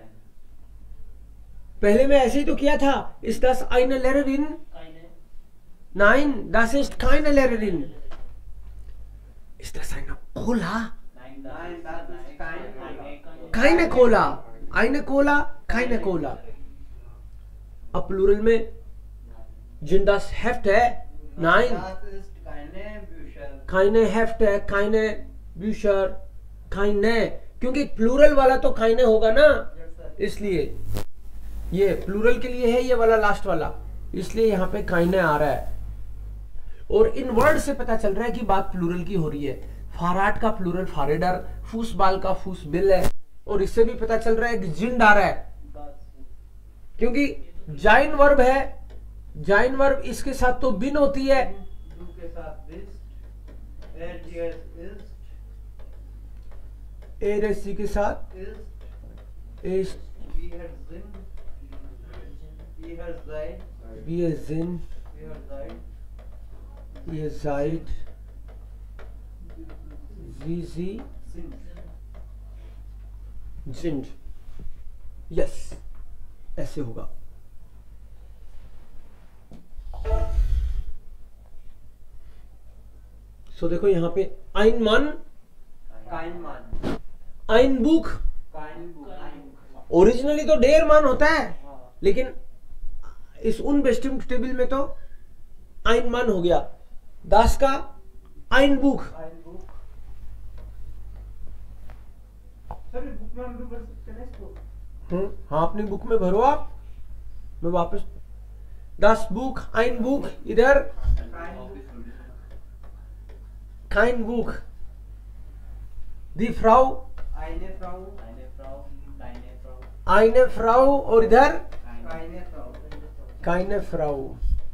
पहले मैं ऐसे ही तो किया था। Ist das eine Lehrerin? Nein, das ist keine Lehrerin. Ist das eine Cola? Nein, das ist kein Cola. Keine Cola. Eine Cola, keine Cola. अब प्लूरल में जिन das Heft है, nein, Das ist keine Bücher. keine Heft है, keine Bücher, keine, क्योंकि प्लूरल वाला तो keine होगा ना, Yes, sir. इसलिए ये प्लूरल के लिए है ये वाला लास्ट वाला, इसलिए यहाँ पे काइने आ रहा है। और इन वर्ड से पता चल रहा है कि बात प्लूरल की हो रही है। फाराट का प्लूरल फारेडर, फूसबाल का फूसबिल है। और इससे भी पता चल रहा है कि जिंड आ रहा है, क्योंकि जाइन वर्ब है। जाइन वर्ब इसके साथ तो बिन होती है, डू के साथ दिस, एरेसी के साथ इस, वी हैव जिन, वी हैव जाइड, बी ए जिन, वी हैव जाइड, ये जाइड, जी जिन। जिंड। यस, ऐसे होगा। सो देखो यहाँ पे आइन मान, काइन मान, आइन बुक। काइन बुक, ओरिजिनली तो डेर मान होता है, हाँ। लेकिन इस उन बेस्टिंग टेबल में तो आइन मान हो गया। दास का आइन बुक। काइन बुक। सर बुक में हम भी भर सकते हैं इसको? हाँ, अपनी बुक में भरो आप। मैं वापस दास बुक, आइन बुक, इधर काइन बुक, दी फ्राउ, आइने फ्राउ, आइने फ्राउ, और इधर काइने फ्राउ, काइने फ्राउ।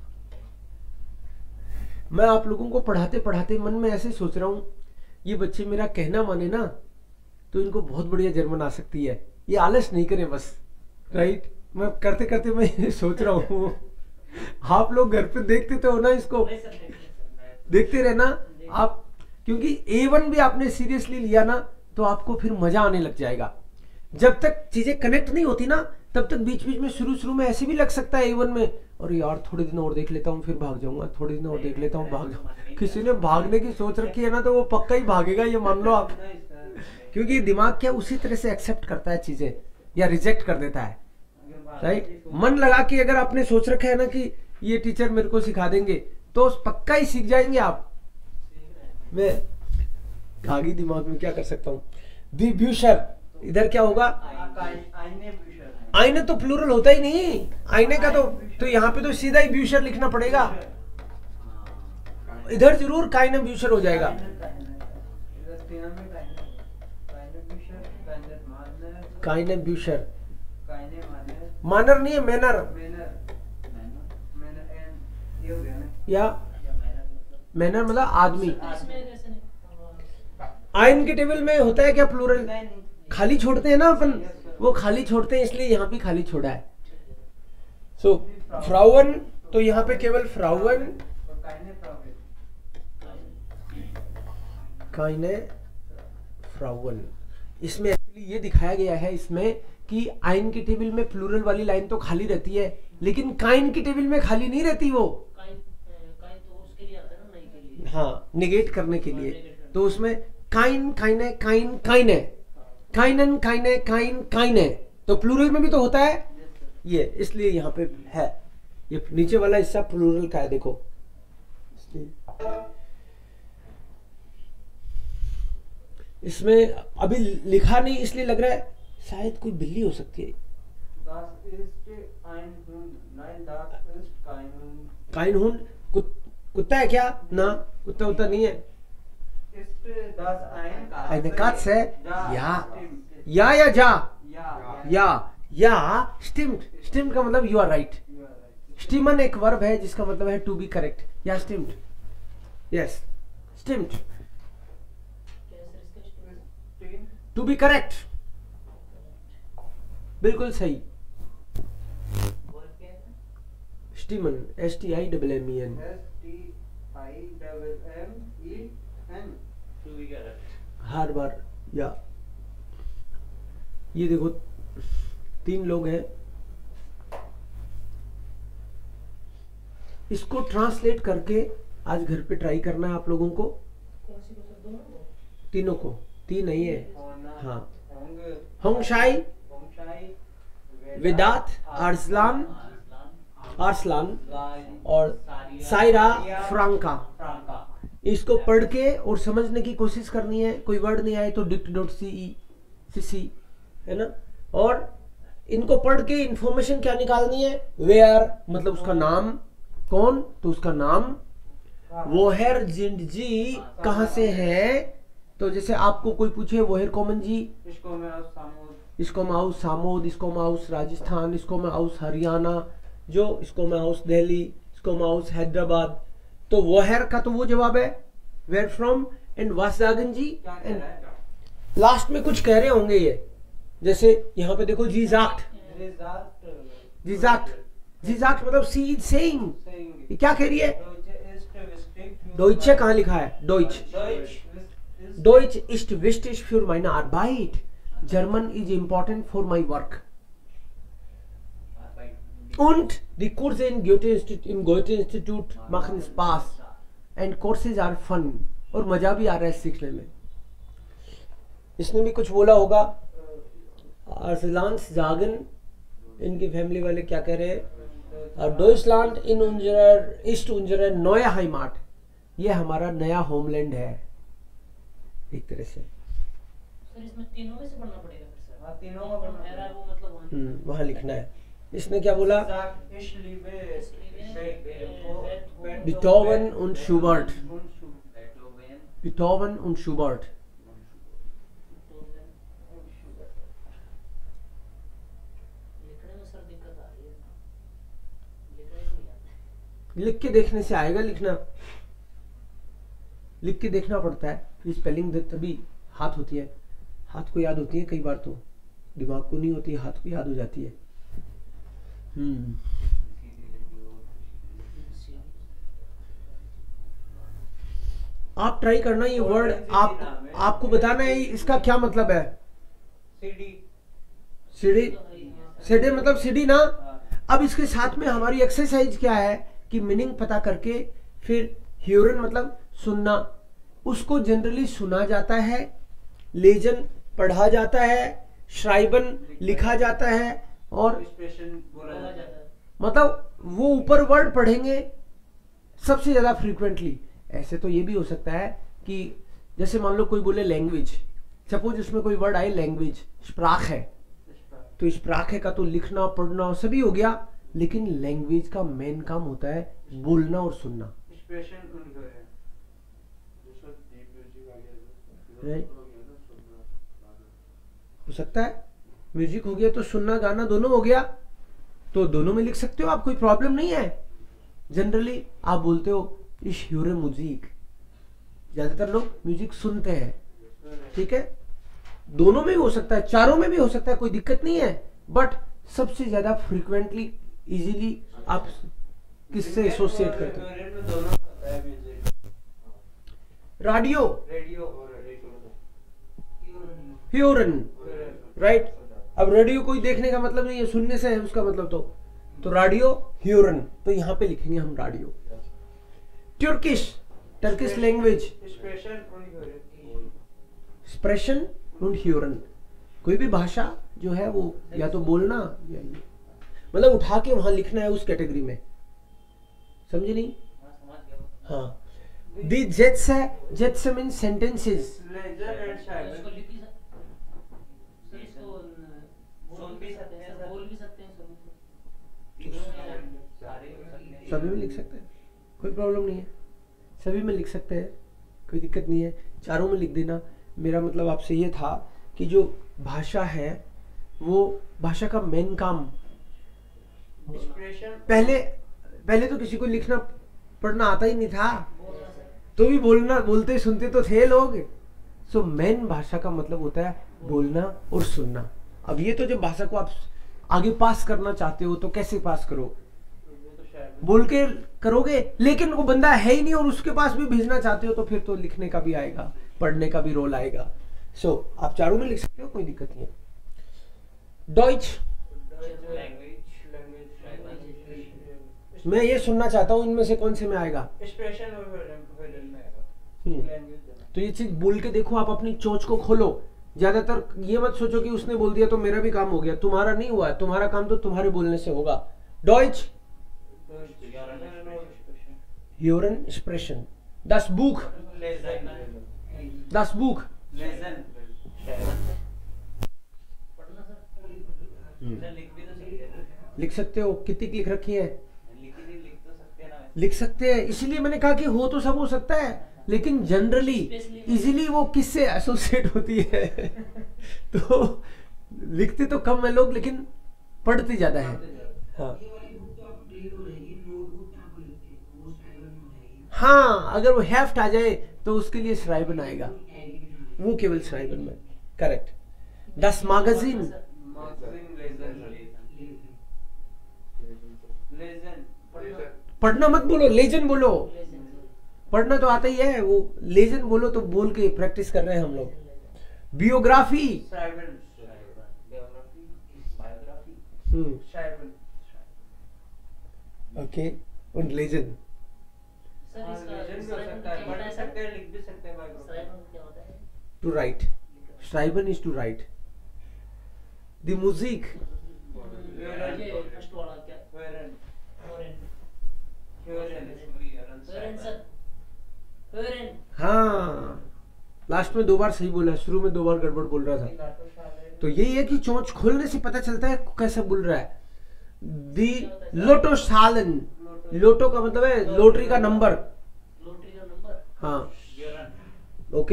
मैं आप लोगों को पढ़ाते पढ़ाते मन में ऐसे सोच रहा हूं, ये बच्चे मेरा कहना माने ना तो इनको बहुत बढ़िया जर्मन आ सकती है। ये आलस नहीं करें बस, राइट। मैं करते करते मैं ये सोच रहा हूँ। आप लोग घर पे देखते तो हो ना इसको, देखते रहना आप, क्योंकि A1 भी आपने सीरियसली लिया ना तो आपको फिर मजा आने लग जाएगा। जब तक चीजें कनेक्ट नहीं होती ना तब तक बीच बीच में शुरू में ऐसे भी लग सकता है A1 में, और यार थोड़े दिन और देख लेता हूँ फिर भाग जाऊंगा, थोड़े दिन और देख लेता हूँ भाग जाऊंगा। किसी ने भागने की सोच रखी है ना तो वो पक्का ही भागेगा, ये मान लो आप। क्योंकि दिमाग क्या उसी तरह से एक्सेप्ट करता है चीजें या रिजेक्ट कर देता है, राइट। मन लगा के अगर आपने सोच रखा है ना कि ये टीचर मेरे को सिखा देंगे तो पक्का ही सीख जाएंगे आप। मैं आगे दिमाग में क्या कर सकता हूँ। दी ब्यूशर, इधर क्या होगा? आइने ब्यूशर, आईने तो प्लूरल होता ही नहीं, आईने का तो यहाँ पे तो सीधा ही ब्यूशर लिखना पड़ेगा। इधर जरूर काइने ब्यूशर हो जाएगा। काइने ब्यूशर, मानर नहीं है, मैनर, या मैनर मतलब आदमी। आइन के टेबल में होता है क्या प्लूरल? खाली छोड़ते हैं ना अपन, वो खाली छोड़ते हैं इसलिए यहाँ भी खाली छोड़ा है। सो फ्राउन, तो यहाँ पे केवल फ्राउन, काइने फ्राउन। इसमें एक्चुअली ये दिखाया गया है इसमें कि आइन की टेबल में प्लूरल वाली लाइन तो खाली रहती है, लेकिन काइन की टेबल में खाली नहीं रहती वो। तो उसके लिए आता है ना, नहीं के लिए। हाँ, निगेट करने के लिए। तो उसमें काइन, काइने, काइन, काइने, काइनन, काइने, काइन, काइने, तो प्लूरल में भी तो होता है ये, इसलिए यहाँ पे है। ये नीचे वाला हिस्सा प्लूरल का है, देखो। इसमें अभी लिखा नहीं इसलिए लग रहा है शायद कोई बिल्ली हो सकती है। काइनहुन कुत्ता है क्या? ना, कुत्ता उतना नहीं है। eine Katze, ja, ja, ja, ja, ja, ja, stimmt, stimmt का मतलब you are right। stimmen एक वर्ब है जिसका मतलब है to be correct, या stimmt, yes, stimmt, to be correct, बिल्कुल सही। stimmen, S-T-I-M-M-E-N, हर बार। या ये देखो 3 लोग हैं, इसको ट्रांसलेट करके आज घर पे ट्राई करना है आप लोगों को, तीनों को। 3 नहीं है, हाँ, होंगशाई, वेदात, आर्सलान, आर्सलान और सायरा फ्रांका। इसको पढ़ के और समझने की कोशिश करनी है। कोई वर्ड नहीं आए तो dict.ce है ना। और इनको पढ़ के इंफॉर्मेशन क्या निकालनी है, वेयर मतलब उसका नाम, कौन, तो उसका नाम, वोहर जिंदजी कहाँ से है, तो जैसे आपको कोई पूछे वोहर कॉमन जी, इसको मैं और सामूद, इसको माउस सामोद, इसको माउस राजस्थान, इसको माउस हरियाणा, जो इसको माउस दिल्ली, इसको माउस हैदराबाद, तो वोहर का तो वो जवाब है वेयर फ्रॉम, एंड वासदागन जी, क्या कह एंड रहा है? लास्ट में कुछ कह रहे होंगे ये, जैसे यहाँ पे देखो जीजाक्ट, रिजल्ट जीजाक्ट, जीजाक्ट मतलब सी इज सेइंग, सेइंग ये क्या कह रही है, डोइचे कहाँ लिखा है, डोइच, Deutsch ist wichtig für meine Arbeit. German is important for my work. Und die Kurse in Goethe Institut machen Spaß. And courses are fun. और मजा भी आ रहा है सीखने में. इसने भी कुछ बोला होगा. Arslands sagen, इनकी फैमिली वाले क्या कह रहे हैं, Deutschland ist unsere neue Heimat. ये हमारा नया होमलैंड है एक तरह से. सर इसमें तीनों में से पढ़ना पड़ेगा फिर सर? हाँ, तीनों का पढ़ना मेरा वो मतलब वहाँ लिखना है. इसने क्या बोला, Beethoven und Schubert, Beethoven und Schubert. लिखने में सर दिक्कत आ रही है, लिखने नहीं आता है। लिख के देखने से आएगा लिखना, लिख के देखना पड़ता है, फिर स्पेलिंग तभी हाथ होती है, हाथ को याद होती है, कई बार तो दिमाग को नहीं होती, हाथ को याद हो जाती है. आप ट्राई करना ये वर्ड, आपको बताना है इसका क्या मतलब है. सीडी, सीढ़ी, सीढ़ी मतलब सीढ़ी ना. अब इसके साथ में हमारी एक्सरसाइज क्या है कि मीनिंग पता करके फिर ह्यूरन मतलब सुनना, उसको जनरली सुना जाता है, लेजन पढ़ा जाता है, श्राइबन लिखा जाता है, और एक्सप्रेशन बोला जाता है. मतलब वो ऊपर वर्ड पढ़ेंगे सबसे ज्यादा फ्रीक्वेंटली. ऐसे तो ये भी हो सकता है कि जैसे मान लो कोई बोले लैंग्वेज, सपोज उसमें कोई वर्ड आए लैंग्वेज, स्प्राख है, तो स्प्राख है का तो लिखना पढ़ना सभी हो गया, लेकिन लैंग्वेज का मेन काम होता है बोलना और सुनना. एक्सप्रेशन उनको है. हो सकता है म्यूजिक हो गया तो सुनना गाना दोनों हो गया, तो दोनों में लिख सकते हो आप, कोई प्रॉब्लम नहीं है. जनरली आप बोलते हो इस ह्यूरे म्यूजिक, ज्यादातर लोग म्यूजिक सुनते हैं, ठीक है, दोनों में भी हो सकता है, चारों में भी हो सकता है, कोई दिक्कत नहीं है, बट सबसे ज्यादा फ्रीक्वेंटली इजीली आप किससे एसोसिएट करते हो. दोनों होता है म्यूजिक. रेडियो, रेडियो और ह्यूरन, राइट. अब रेडियो कोई देखने का मतलब नहीं है, सुनने से है उसका मतलब, तो रेडियो ह्यूरन, तो यहाँ पे लिखेंगे हम रेडियो. तुर्किश, टर्किश लैंग्वेज, एक्सप्रेशन उनको है. एक्सप्रेशन und ह्यूरन. कोई भी भाषा जो है वो या तो बोलना या ये मतलब उठा के वहां लिखना है उस कैटेगरी में, समझे नहीं. हाँ, दी जेट्स है, जेट्स मीन सेंटेंसेस. लेजर एंड इसको शाइबन लिख ही सर इसको बोल भी सकते हैं सर, बोल भी सकते हैं सर, सभी में लिख सकते हैं, कोई प्रॉब्लम नहीं है, सभी में लिख सकते हैं, कोई दिक्कत नहीं है, चारों में लिख देना. मेरा मतलब आपसे ये था कि जो भाषा है वो भाषा का मेन काम, एक्सप्रेशन. पहले तो किसी को लिखना पढ़ना आता ही नहीं था, तो भी बोलते सुनते तो थे लोग. सो मेन भाषा का मतलब होता है बोलना और सुनना. अब ये तो जब भाषा को आप आगे पास करना चाहते हो तो कैसे पास करो, बोल के करोगे, लेकिन वो बंदा है ही नहीं और उसके पास भी भेजना चाहते हो तो फिर तो लिखने का भी आएगा, पढ़ने का भी रोल आएगा. सो आप चारों में लिख सकते हो, कोई दिक्कत नहीं है. डॉइच, मैं ये सुनना चाहता हूँ इनमें से कौन से में आएगा. एक्सप्रेशन और ह्यूरन में आएगा. लैंग्वेज तो ये चीज बोल के देखो, आप अपनी चोंच को खोलो. ज्यादातर ये मत सोचो कि उसने बोल दिया तो मेरा भी काम हो गया, तुम्हारा नहीं हुआ, तुम्हारा काम तो तुम्हारे बोलने से होगा. डॉइच, ह्यूरन, expression. Das Buch, das Buch, लेजन पढ़ना सर लिख भी तो सकते हैं, लिख सकते हो, कितनी लिख रखी है? लिख तो सकते हैं ना। लिख सकते हैं, इसीलिए मैंने कहा कि हो तो सब हो सकता है, लेकिन जनरली इजीली वो किससे एसोसिएट होती है तो लिखते तो कम है लोग, लेकिन पढ़ते ज्यादा है। हाँ हाँ, अगर वो हेफ्ट आ जाए तो उसके लिए श्राइबन आएगा, वो केवल श्राइबन में। करेक्ट। दस मैगजीन, पढ़ना मत बोलो, लेजन बोलो। पढ़ना तो आता ही है, वो लेजन बोलो तो बोल के प्रैक्टिस कर रहे हैं हम लोग। बियोग्राफी, ओके, और लेजन। टू राइट, श्राइबन is to write. The music, हाँ, लास्ट में 2 बार सही बोला, शुरू में 2 बार गड़बड़ बोल रहा था। तो यही है कि चोंच खोलने से पता चलता है कैसे बोल रहा है। दी लोटो सालन, लोटो का मतलब है लॉटरी का नंबर। हाँ, ओके।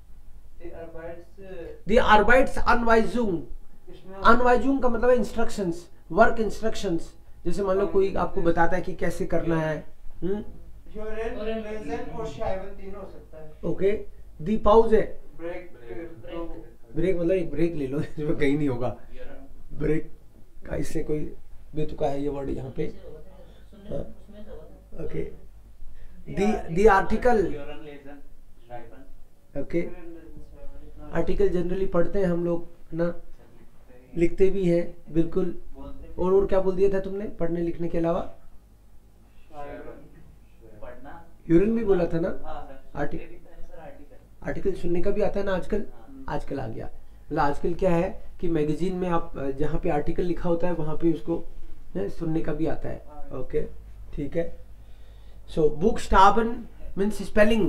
दी आर्बाइट्स अनवाइजुंग, अनवाइजुंग का मतलब है इंस्ट्रक्शंस, वर्क इंस्ट्रक्शंस। जैसे मान लो कोई आपको बताता है कि कैसे करना है। ओके। दी पाउज है, ब्रेक मतलब एक ब्रेक ले लो इसमें कहीं नहीं होगा ब्रेक का, इससे कोई बेतुका है ये वर्ड यहाँ पे। ओके। दी आर्टिकल, ओके। आर्टिकल जनरली पढ़ते हैं हम लोग ना, लिखते भी हैं बिल्कुल। और क्या बोल दिया था तुमने पढ़ने लिखने के अलावा? यूरिन भी बोला था ना। आर्टिकल सुनने का भी आता है ना आजकल, आजकल आ गया। मतलब आजकल क्या है कि मैगजीन में आप जहाँ पे आर्टिकल लिखा होता है वहां पे उसको सुनने का भी आता है। ओके, ठीक है। सो बुकस्टाबन मींस स्पेलिंग।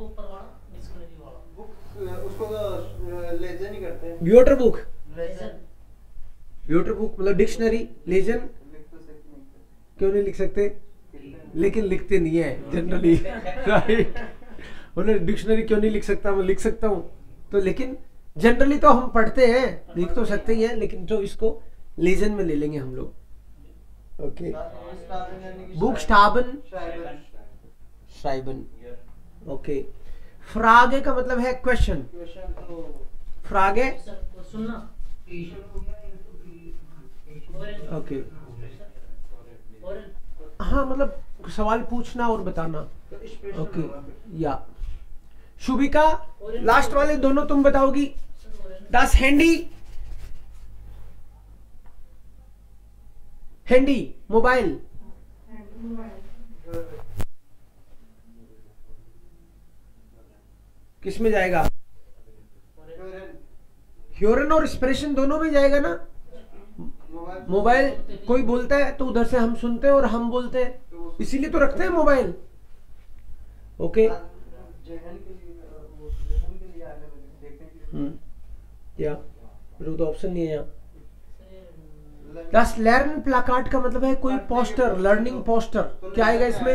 उसको लेजन ही करते हैं। व्योटर बुक, व्योटर बुक मतलब डिक्शनरी। लेजन क्यों नहीं लिख सकते? लेकिन लिखते नहीं है जनरली, राइट। उन्हें डिक्शनरी क्यों नहीं लिख सकता, मैं लिख सकता हूँ तो, लेकिन जनरली तो हम पढ़ते हैं, लिख तो सकते ही हैं, लेकिन जो इसको लेजन में ले लेंगे हम लोग। ओके। बुकस्टाबन, श्राइबन। ओके। फ्रागे का मतलब है क्वेश्चन। फ्रागे, ओके। हाँ, मतलब सवाल पूछना और बताना। ओके, या शुभिका, लास्ट वाले दोनों तुम बताओगी। दस हैंडी, हैंडी मोबाइल। किस में जाएगा? ह्योरन और एक्सप्रेशन दोनों में जाएगा ना। मोबाइल कोई बोलता है तो उधर से हम सुनते हैं और हम बोलते हैं, इसीलिए तो रखते हैं मोबाइल। ओके। या तो ऑप्शन नहीं है यहाँ। दस लर्न प्लाकार्ड का मतलब है कोई पोस्टर, लर्निंग पोस्टर। क्या आएगा इसमें?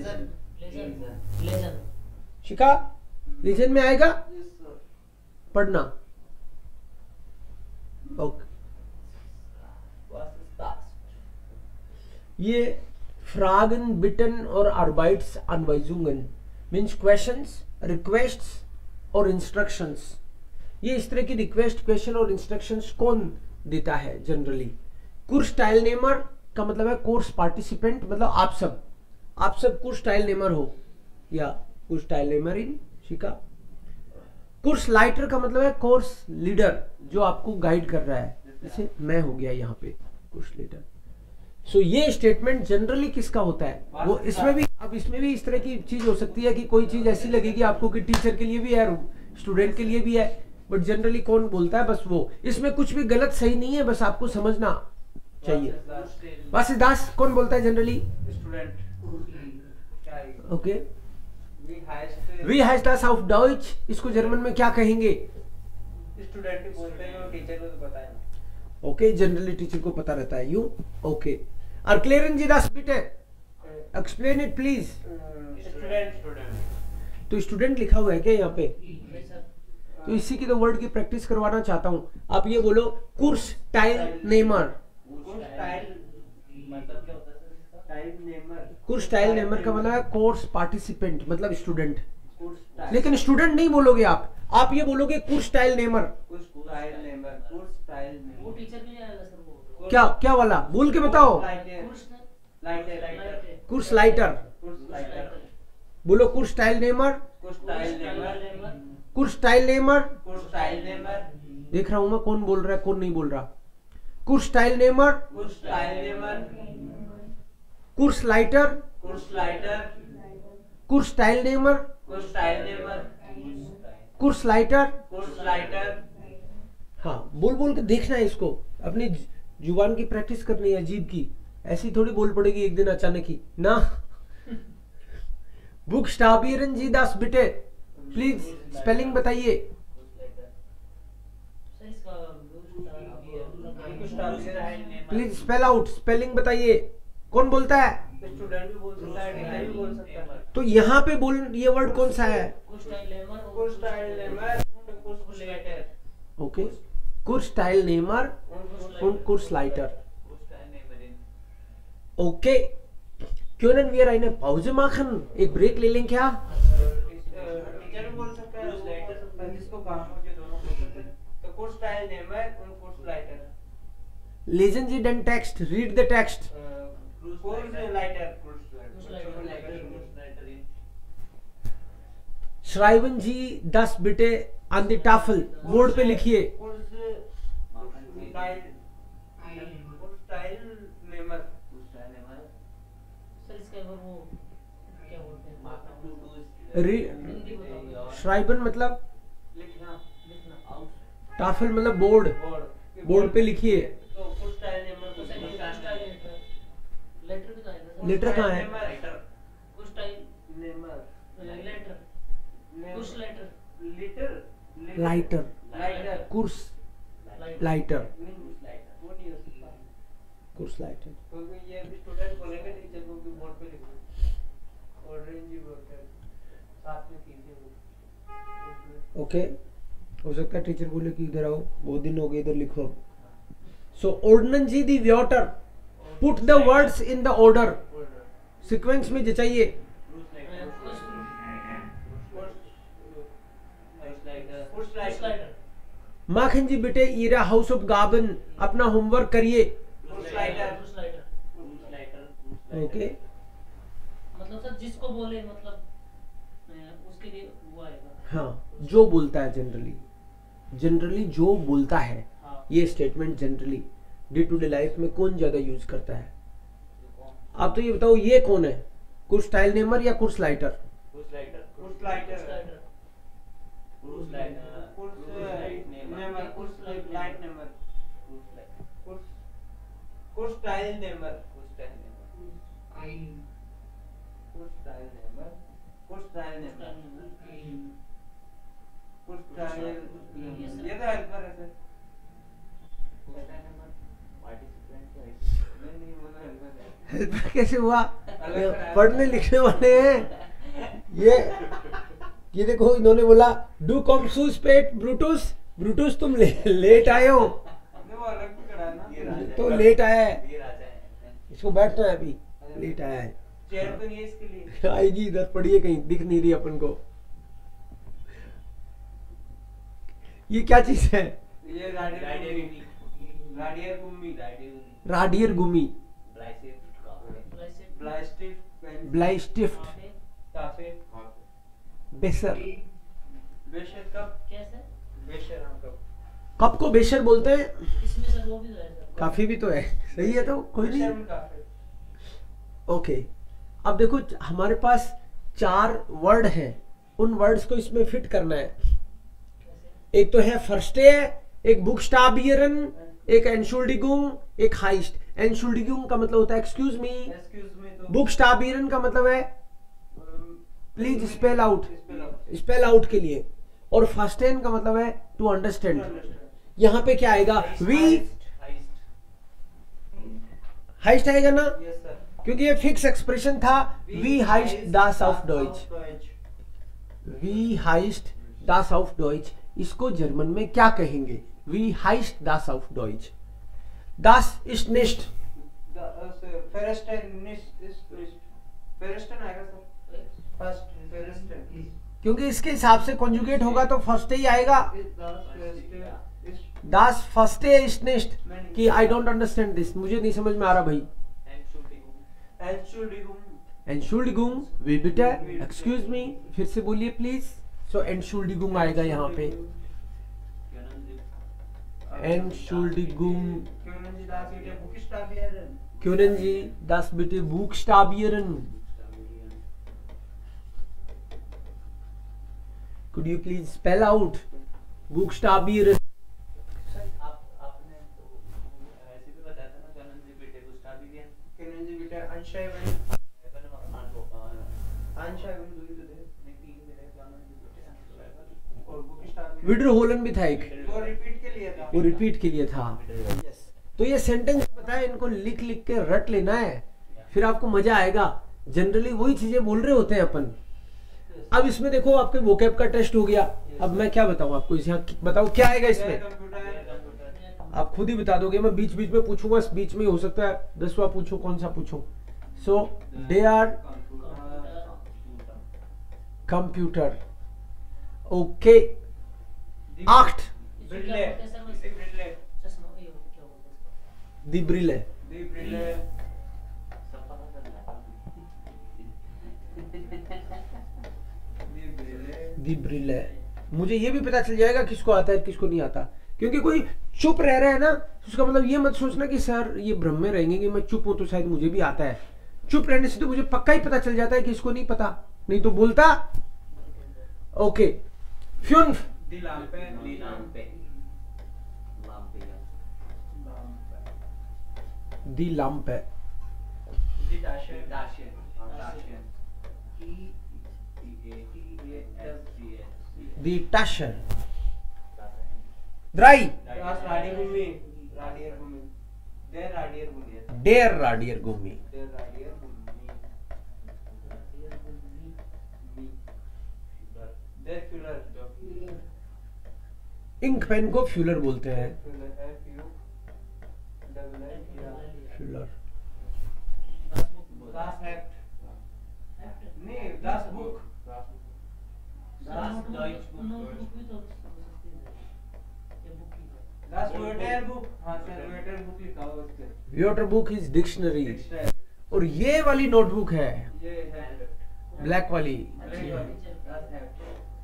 शिखा, लीजन में आएगा पढ़ना। ओके। ये फ्रागन, बिटन और आर्बाइट्स अनवाइजुंगन मीन्स क्वेश्चंस, रिक्वेस्ट्स और इंस्ट्रक्शंस। ये इस तरह की रिक्वेस्ट, क्वेश्चन और इंस्ट्रक्शंस कौन देता है जनरली? कोर्स टाइलनेमर का मतलब है कोर्स पार्टिसिपेंट, मतलब आप सब कोर्स टाइलनेमर हो या कोर्स टाइलनेमर इन शिका। कोर्स लाइटर का मतलब है कोर्स लीडर, जो आपको गाइड कर रहा है, जैसे मैं हो गया यहाँ पे कोर्स लीडर। सो ये स्टेटमेंट जनरली किसका होता है? वो इसमें भी, अब इसमें भी इस तरह की चीज हो सकती है कि कोई चीज ऐसी लगेगी आपको कि टीचर के लिए भी है, स्टूडेंट के लिए भी है, बट जनरली कौन बोलता है? बस वो। इसमें कुछ भी गलत सही नहीं है, बस आपको समझना चाहिए। वासिदास कौन बोलता है जनरली? स्टूडेंट। ओके। वी हैज दास ऑफ डॉइच, इसको जर्मन में क्या कहेंगे? स्टूडेंट ही बोलते हैं और टीचर को तो पता है ना। ओके, जनरली टीचर को पता रहता है यू। ओके, और क्लियरन जी दास बिटे एक्सप्लेन इट प्लीज। तो स्टूडेंट लिखा हुआ है क्या यहाँ पे? तो इसी की तो वर्ड की प्रैक्टिस करवाना चाहता हूँ। आप ये बोलो कुर्स्टाइल नेमर। कुर्स्टाइल नेमर का मतलब है कोर्स पार्टिसिपेंट, मतलब स्टूडेंट। लेकिन स्टूडेंट नहीं बोलोगे आप ये बोलोगे कुर्स्टाइल नेमर। वो टीचर भी नहीं आएगा सर वो। क्या क्या वाला बोल के बताओ? कुर्स लाइटर बोलो। कुर्स्टाइल नेमर, कुर्स्टाइल नेमर। देख रहा हूं मैं कौन बोल रहा है कौन नहीं बोल रहा। कुर्स्टाइल नेमर, कुर्स लाइटर, कुर्स्टाइल नेमर, कुर्स लाइटर। हाँ, बोल बोल के देखना है इसको, अपनी जुबान की प्रैक्टिस करनी है, अजीब की। ऐसी थोड़ी बोल पड़ेगी एक दिन अचानक ही ना। बुक्स्टाबियरन जी दास बिटे प्लीज स्पेलिंग बताइए। प्लीज स्पेल आउट, स्पेलिंग बताइए। कौन बोलता है? स्टूडेंट भी बोल सकता है, टीचर भी बोल सकता है। तो यहाँ पे बोल, ये वर्ड कौन सा है? ओके, कुर्स्टाइल नेमर und कुर्सलाइटर। Okay, können wir eine Pause machen? एक ब्रेक ले लें क्या? टीचर भी बोल सकता है, जिसको काम हो जो दोनों बोल सकते हैं। तो कुर्स्टाइल नेमर und कुर्सलाइटर। Lesen Sie den Text, read the text. Schreiben Sie das bitte an die Tafel, board पे लिखिए। श्राइबन मतलब टाफल मतलब बोर्ड, बोर्ड पे लिखिए। लेटर कहाँ है? लाइटर, कुर्स लाइटर, कुर्स लाइटर। क्योंकि ये भी स्टूडेंट बोलेंगे टीचर को कि बोर्ड पे लिखो, और रेंज भी बोलते हैं साथ में कीजिए। ओके, हो सकता है टीचर बोले कि इधर आओ, बहुत दिन हो गए इधर लिखो। सो ऑर्डनन जी दी व्याटर, put the words in the order, sequence में जचाइए। माखन जी बेटे ईरा हाउस ऑफ गाबन, अपना होमवर्क करिए। ओके, मतलब सर जिसको बोले मतलब उसके लिए वो आएगा। हाँ, जो बोलता है जनरली, जनरली जो बोलता है। हाँ। ये statement generally day to day life में कौन ज्यादा यूज करता है? आप तो ये बताओ, ये कौन है? कुर्स्टाइल नेमर या कुर्सलाइटर? हेल्पर कैसे हुआ? पढ़ने लिखने वाले हैं ये देखो, इन्होंने बोला डू कॉम्सूस पेट ब्रूटूस। ब्रूटूस तुम लेट आए हो, तो लेट आया है, इसको बैठना है अभी, लेट आया है। चेयर तो नहीं है इसके लिए। आएगी इधर, पढ़िए, कहीं दिख नहीं रही अपन को। ये क्या चीज है? ये राडियर गुमी, ब्लाइस्टिफ्ट, बेसर। कप को बेशर बोलते हैं। इसमें सर वो भी तो है सर। काफी भी तो है, सही है, तो कोई नहीं। ओके, अब देखो हमारे पास 4 वर्ड हैं, उन वर्ड्स को इसमें फिट करना है। एक तो है फर्स्टे, एक बुक्स्टाबियरन, एक एनशुल्डिगुंग, एक हाइस्ट। एनशुल्डिगुंग का मतलब होता है एक्सक्यूज मी, बुक्स्टाबियरन का मतलब है please spell out, spell out के लिए, और फर्स्टेन का मतलब है टू अंडरस्टैंड। यहाँ पे क्या आएगा? वी हाइस्ट आएगा ना, यस सर। क्योंकि ये फिक्स एक्सप्रेशन था। वी हाइस्ट das auf Deutsch, वी हाइस्ट das auf Deutsch। इसको जर्मन में क्या कहेंगे? वी हाइस्ट das auf Deutsch। das ist nicht, फेरेस्टन आएगा सर, फर्स्ट फेरेस्टन, क्योंकि इसके हिसाब से कॉन्जुगेट होगा तो फर्स्ट ही आएगा। das फर्स्ट ist nicht कि आई डोंट अंडरस्टैंड दिस, मुझे नहीं समझ में आ रहा भाई। Entschuldigung, wie bitte? Excuse me, फिर से बोलिए प्लीज। सो Entschuldigung आएगा यहाँ पे। Entschuldigung, können Sie das bitte buchstabieren? Could you please spell out buchstabieren? Sir आपने तो ऐसे भी बताया था ना, können Sie bitte buchstabieren? Können Sie bitte anschreiben? Anschreiben do you today? नहीं, 3 मेरे können Sie bitte anschreiben? और buchstabieren विड्रोहोलन भी था एक, वो रिपीट के लिए था। वो रिपीट के लिए था। तो ये सेंटेंस पता है, इनको लिख लिख के रट लेना है, फिर आपको मजा आएगा। जनरली वही चीजें बोल रहे होते हैं अपन। अब इसमें देखो आपके वोकैब का टेस्ट हो गया। अब मैं क्या बताऊं आपको, यहाँ बताओ क्या आएगा इसमें, आप खुद ही बता दोगे। मैं बीच बीच में पूछूंगा, बीच में हो सकता है 10वां पूछूं, कौन सा पूछूं। So they are computer, okay. 8 ब्रिले, चश्मा ये क्या बोलते हैं इसको? दी ब्रिले, दी ब्रिले, सब पता चल रहा है। दी ब्रिले। मुझे ये भी पता चल जाएगा किसको आता है किसको नहीं आता, क्योंकि कोई चुप रह रहा है ना, उसका मतलब ये मत सोचना कि सर ये भ्रम में रहेंगे कि मैं चुप हूं तो शायद मुझे भी आता है। चुप रहने से तो मुझे पक्का ही पता चल जाता है कि इसको नहीं पता, नहीं तो बोलता। ओके, 5 दी लाम्पे, दी लाम्पे, दी लैंप है, दी टाशे, टाशे, दी टैशर, ड्राई, das Radiergummi, Radiergummi, der Radiergummi, डेर राडियर गुमी, der Radiergummi, der Füller, ink pen को फ्यूलर बोलते हैं। Füller, F-U-L-L-E-R, फ्यूलर, das Heft, nee, das Buch, Das Deutsch Buch, notebook भी तो हो सकती है, ये बुक ही है। das Wörter Buch, हाँ सर Wörter Buch लिखा हुआ उसके, व्योटर बुक इज डिक्शनरी। Dictionary, और ये वाली नोटबुक है ये है, ब्लैक वाली, das Heft,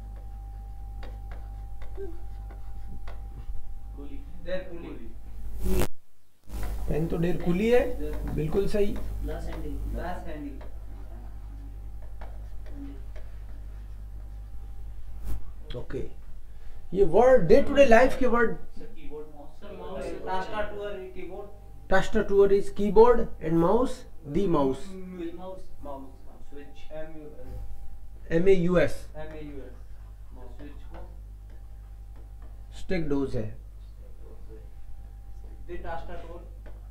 Kuli, der Kuli, pen तो डेर खुली है, बिल्कुल सही। ग्लास हैंडल, das Handy, ओके, ये word day to day life के word. Sir keyboard mouse, sir mouse, Tastatur, Keyboard, Tastatur is keyboard and mouse, the mouse, mouse, mouse, switch, M-U-S, MAUS, M-A-U-S, switch को स्टिक डोज है। the tastatur,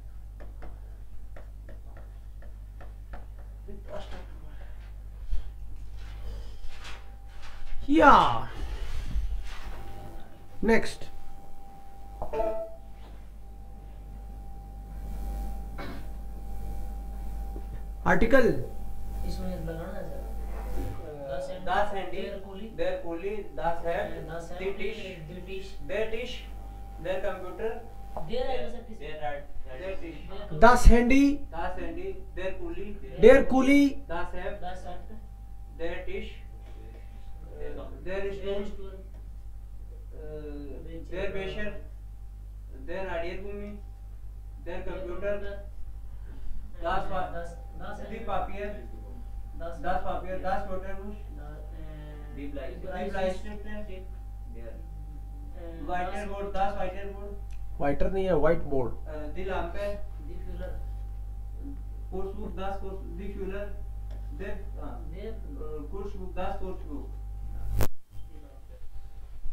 the tastatur, Yeah. Next. Article. इसमें लगाना है sir. das Handy, der Kuli, der Kuli, das Heft, das the Tisch, der Tisch, der Computer, der आएगा सर किस? der Tisch, Das Handy. das Handy, der Kuli, Der Kuli. das Heft, Das Heft, der Tisch, der Stuhl, Stuhl, der Becher, der Radiergummi, der Computer, das die Papier, das Papier, das Wörterbuch, die Bleistift, der Whiteboard, das Whiteboard, Whiter नहीं है, white board. die Lampe, die Füller, Kursbuch, das Kurs, die Füller, der Kursbuch, das Kursbuch.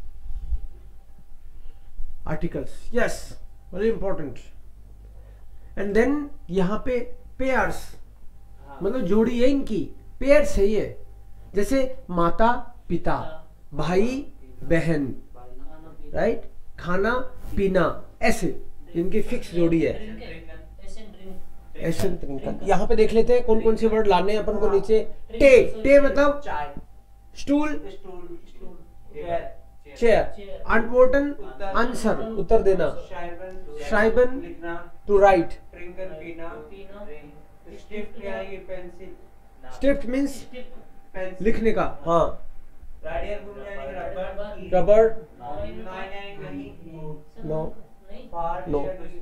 Articles. Yes, very important. And then यहाँ पे पेयर्स, मतलब जोड़ी है इनकी, पेयर्स है ये। जैसे माता पिता, भाई बहन, राइट, खाना पीना, ऐसे इनकी फिक्स जोड़ी है। एशन ट्रिंकन। यहाँ पे देख लेते हैं कौन कौन से वर्ड लाने हैं अपन को नीचे। टे, टे मतलब स्टूल, चेयर, अनपोर्टन आंसर, उत्तर देना, श्राइबन टू राइट, स्टिफ्ट मीन्स लिखने का, हाँ, रबर, नो नो,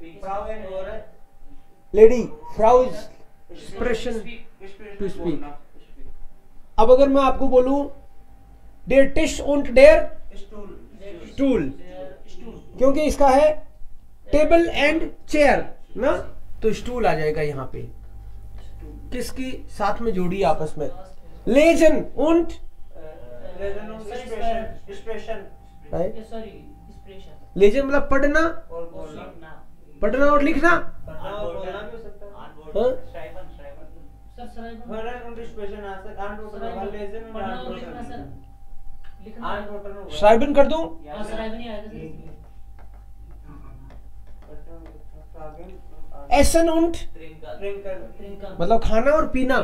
लेडी, फ्राउज, एक्सप्रेशन टू स्पीक। अब अगर मैं आपको बोलूं डेयर टिश und डेयर स्टूल, क्योंकि इसका है टेबल एंड चेयर ना, तो स्टूल आ जाएगा यहाँ पे। किसकी साथ में जोड़ी आपस में, लेजन und लेजन मतलब पढ़ना, पढ़ना और लिखना, श्राइबन कर दूं, एसन und मतलब खाना और पीना,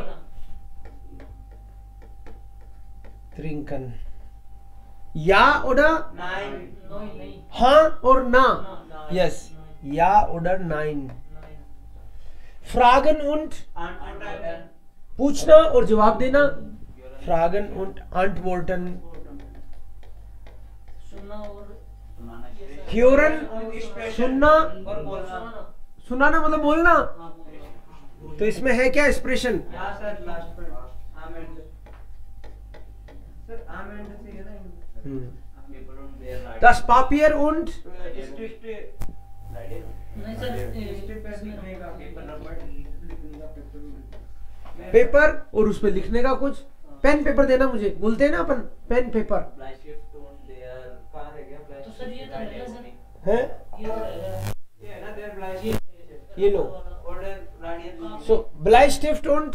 ट्रिंकन, या oder हाँ और ना, यस, या oder nein, फ्रागन und पूछना और जवाब देना, फ्रागन und antworten, hören सुनना, सुनाना मतलब बोलना, तो इसमें है क्या expression, das Papier und paper और उसमें लिखने का कुछ, पेन पेपर देना मुझे, बोलते हैं ना अपन पेन पेपर है, ये लो। सो ब्लाइस्टिफ्ट und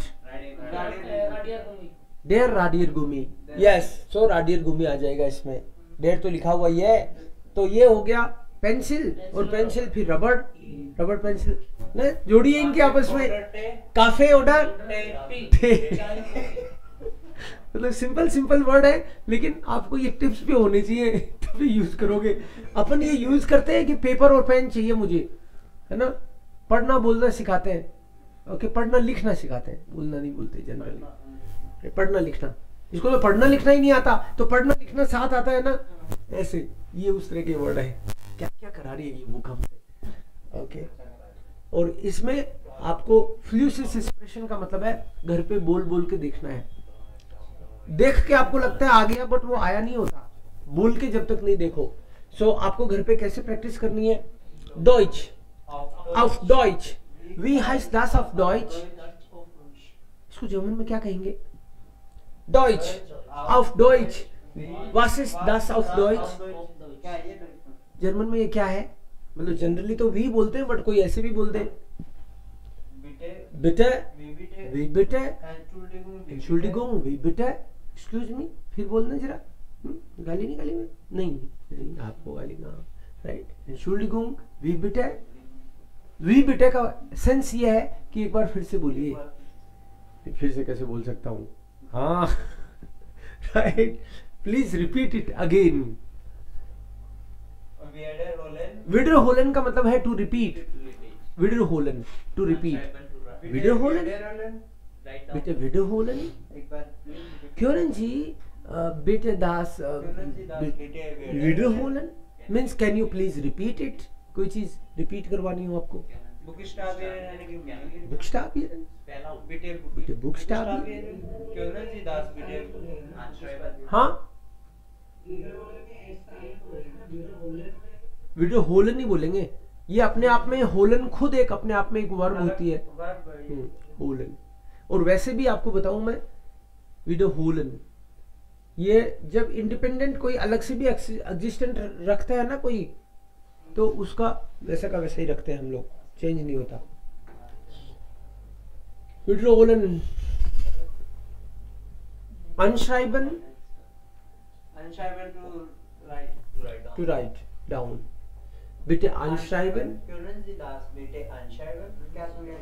डेयर राडियर गुमी, यस, सो राडियर गुमी आ जाएगा इसमें, डेयर तो लिखा हुआ ही है। तो ये हो गया पेंसिल और पेंसिल, फिर रबड़, रबड़ पेंसिल ना, जोड़ी है इनके आपस में, काफे ऑर्डर, मतलब सिंपल सिंपल वर्ड है, लेकिन आपको ये टिप्स भी होने चाहिए तभी यूज करोगे। अपन ये यूज करते हैं कि पेपर और पेन चाहिए मुझे, है ना, पढ़ना बोलना सिखाते हैं, ओके, पढ़ना लिखना सिखाते हैं, बोलना नहीं बोलते जनरली, पढ़ना लिखना। इसको तो पढ़ना लिखना ही नहीं आता, तो पढ़ना लिखना साथ आता है ना, ऐसे, ये उस तरह के वर्ड है। क्या क्या करा रही है ये बुक हमसे, ओके। और इसमें आपको फ्लूसिस एक्सप्रेशन का मतलब है घर पे बोल बोल के देखना है, देख के आपको लगता है आ गया, बट वो आया नहीं होता, बोल के जब तक नहीं देखो। सो आपको घर पे कैसे प्रैक्टिस करनी है, Deutsch, auf Deutsch, wie heißt das auf Deutsch, इसको जर्मन में क्या कहेंगे, Deutsch, auf Deutsch, was ist das auf Deutsch, German में ये क्या है, मतलब जनरली तो भी बोलते हैं, बट कोई ऐसे भी बोलते हैं, बिटे, wie bitte, Entschuldigung, wie bitte, excuse me, फिर बोलना जरा, गाली नहीं, गाली में नहीं, आपको गाली ना, right, Entschuldigung, wie bitte, wie bitte का सेंस ये है कि एक बार फिर से बोलिए, फिर से कैसे बोल सकता हूँ, हाँ, right, please repeat it again. विडरहोलन का मतलब है टू रिपीट, विडरहोलन टू रिपीट, विडरहोलन, बेटे विडरहोलन, क्यों जी, बेटे दास, विडरहोलन means can you please repeat it, कोई चीज रिपीट करवानी हो आपको, बुकस्टाबियन, हाँ, वीडियो होलन ही बोलेंगे, ये अपने आप में होलन खुद एक अपने आप में एक वर्ब होती है, होलन। और वैसे भी आपको बताऊं मैं, वीडियो होलन ये जब इंडिपेंडेंट कोई अलग से भी एग्जिस्टेंट रखता है ना कोई, तो उसका वैसा का वैसा ही रखते हैं हम लोग, चेंज नहीं होता, Wiederholen. Anschreiben. Anschreiben to write. To write down. Bitte anschreiben. Können Sie das bitte anschreiben? क्या सुनिए?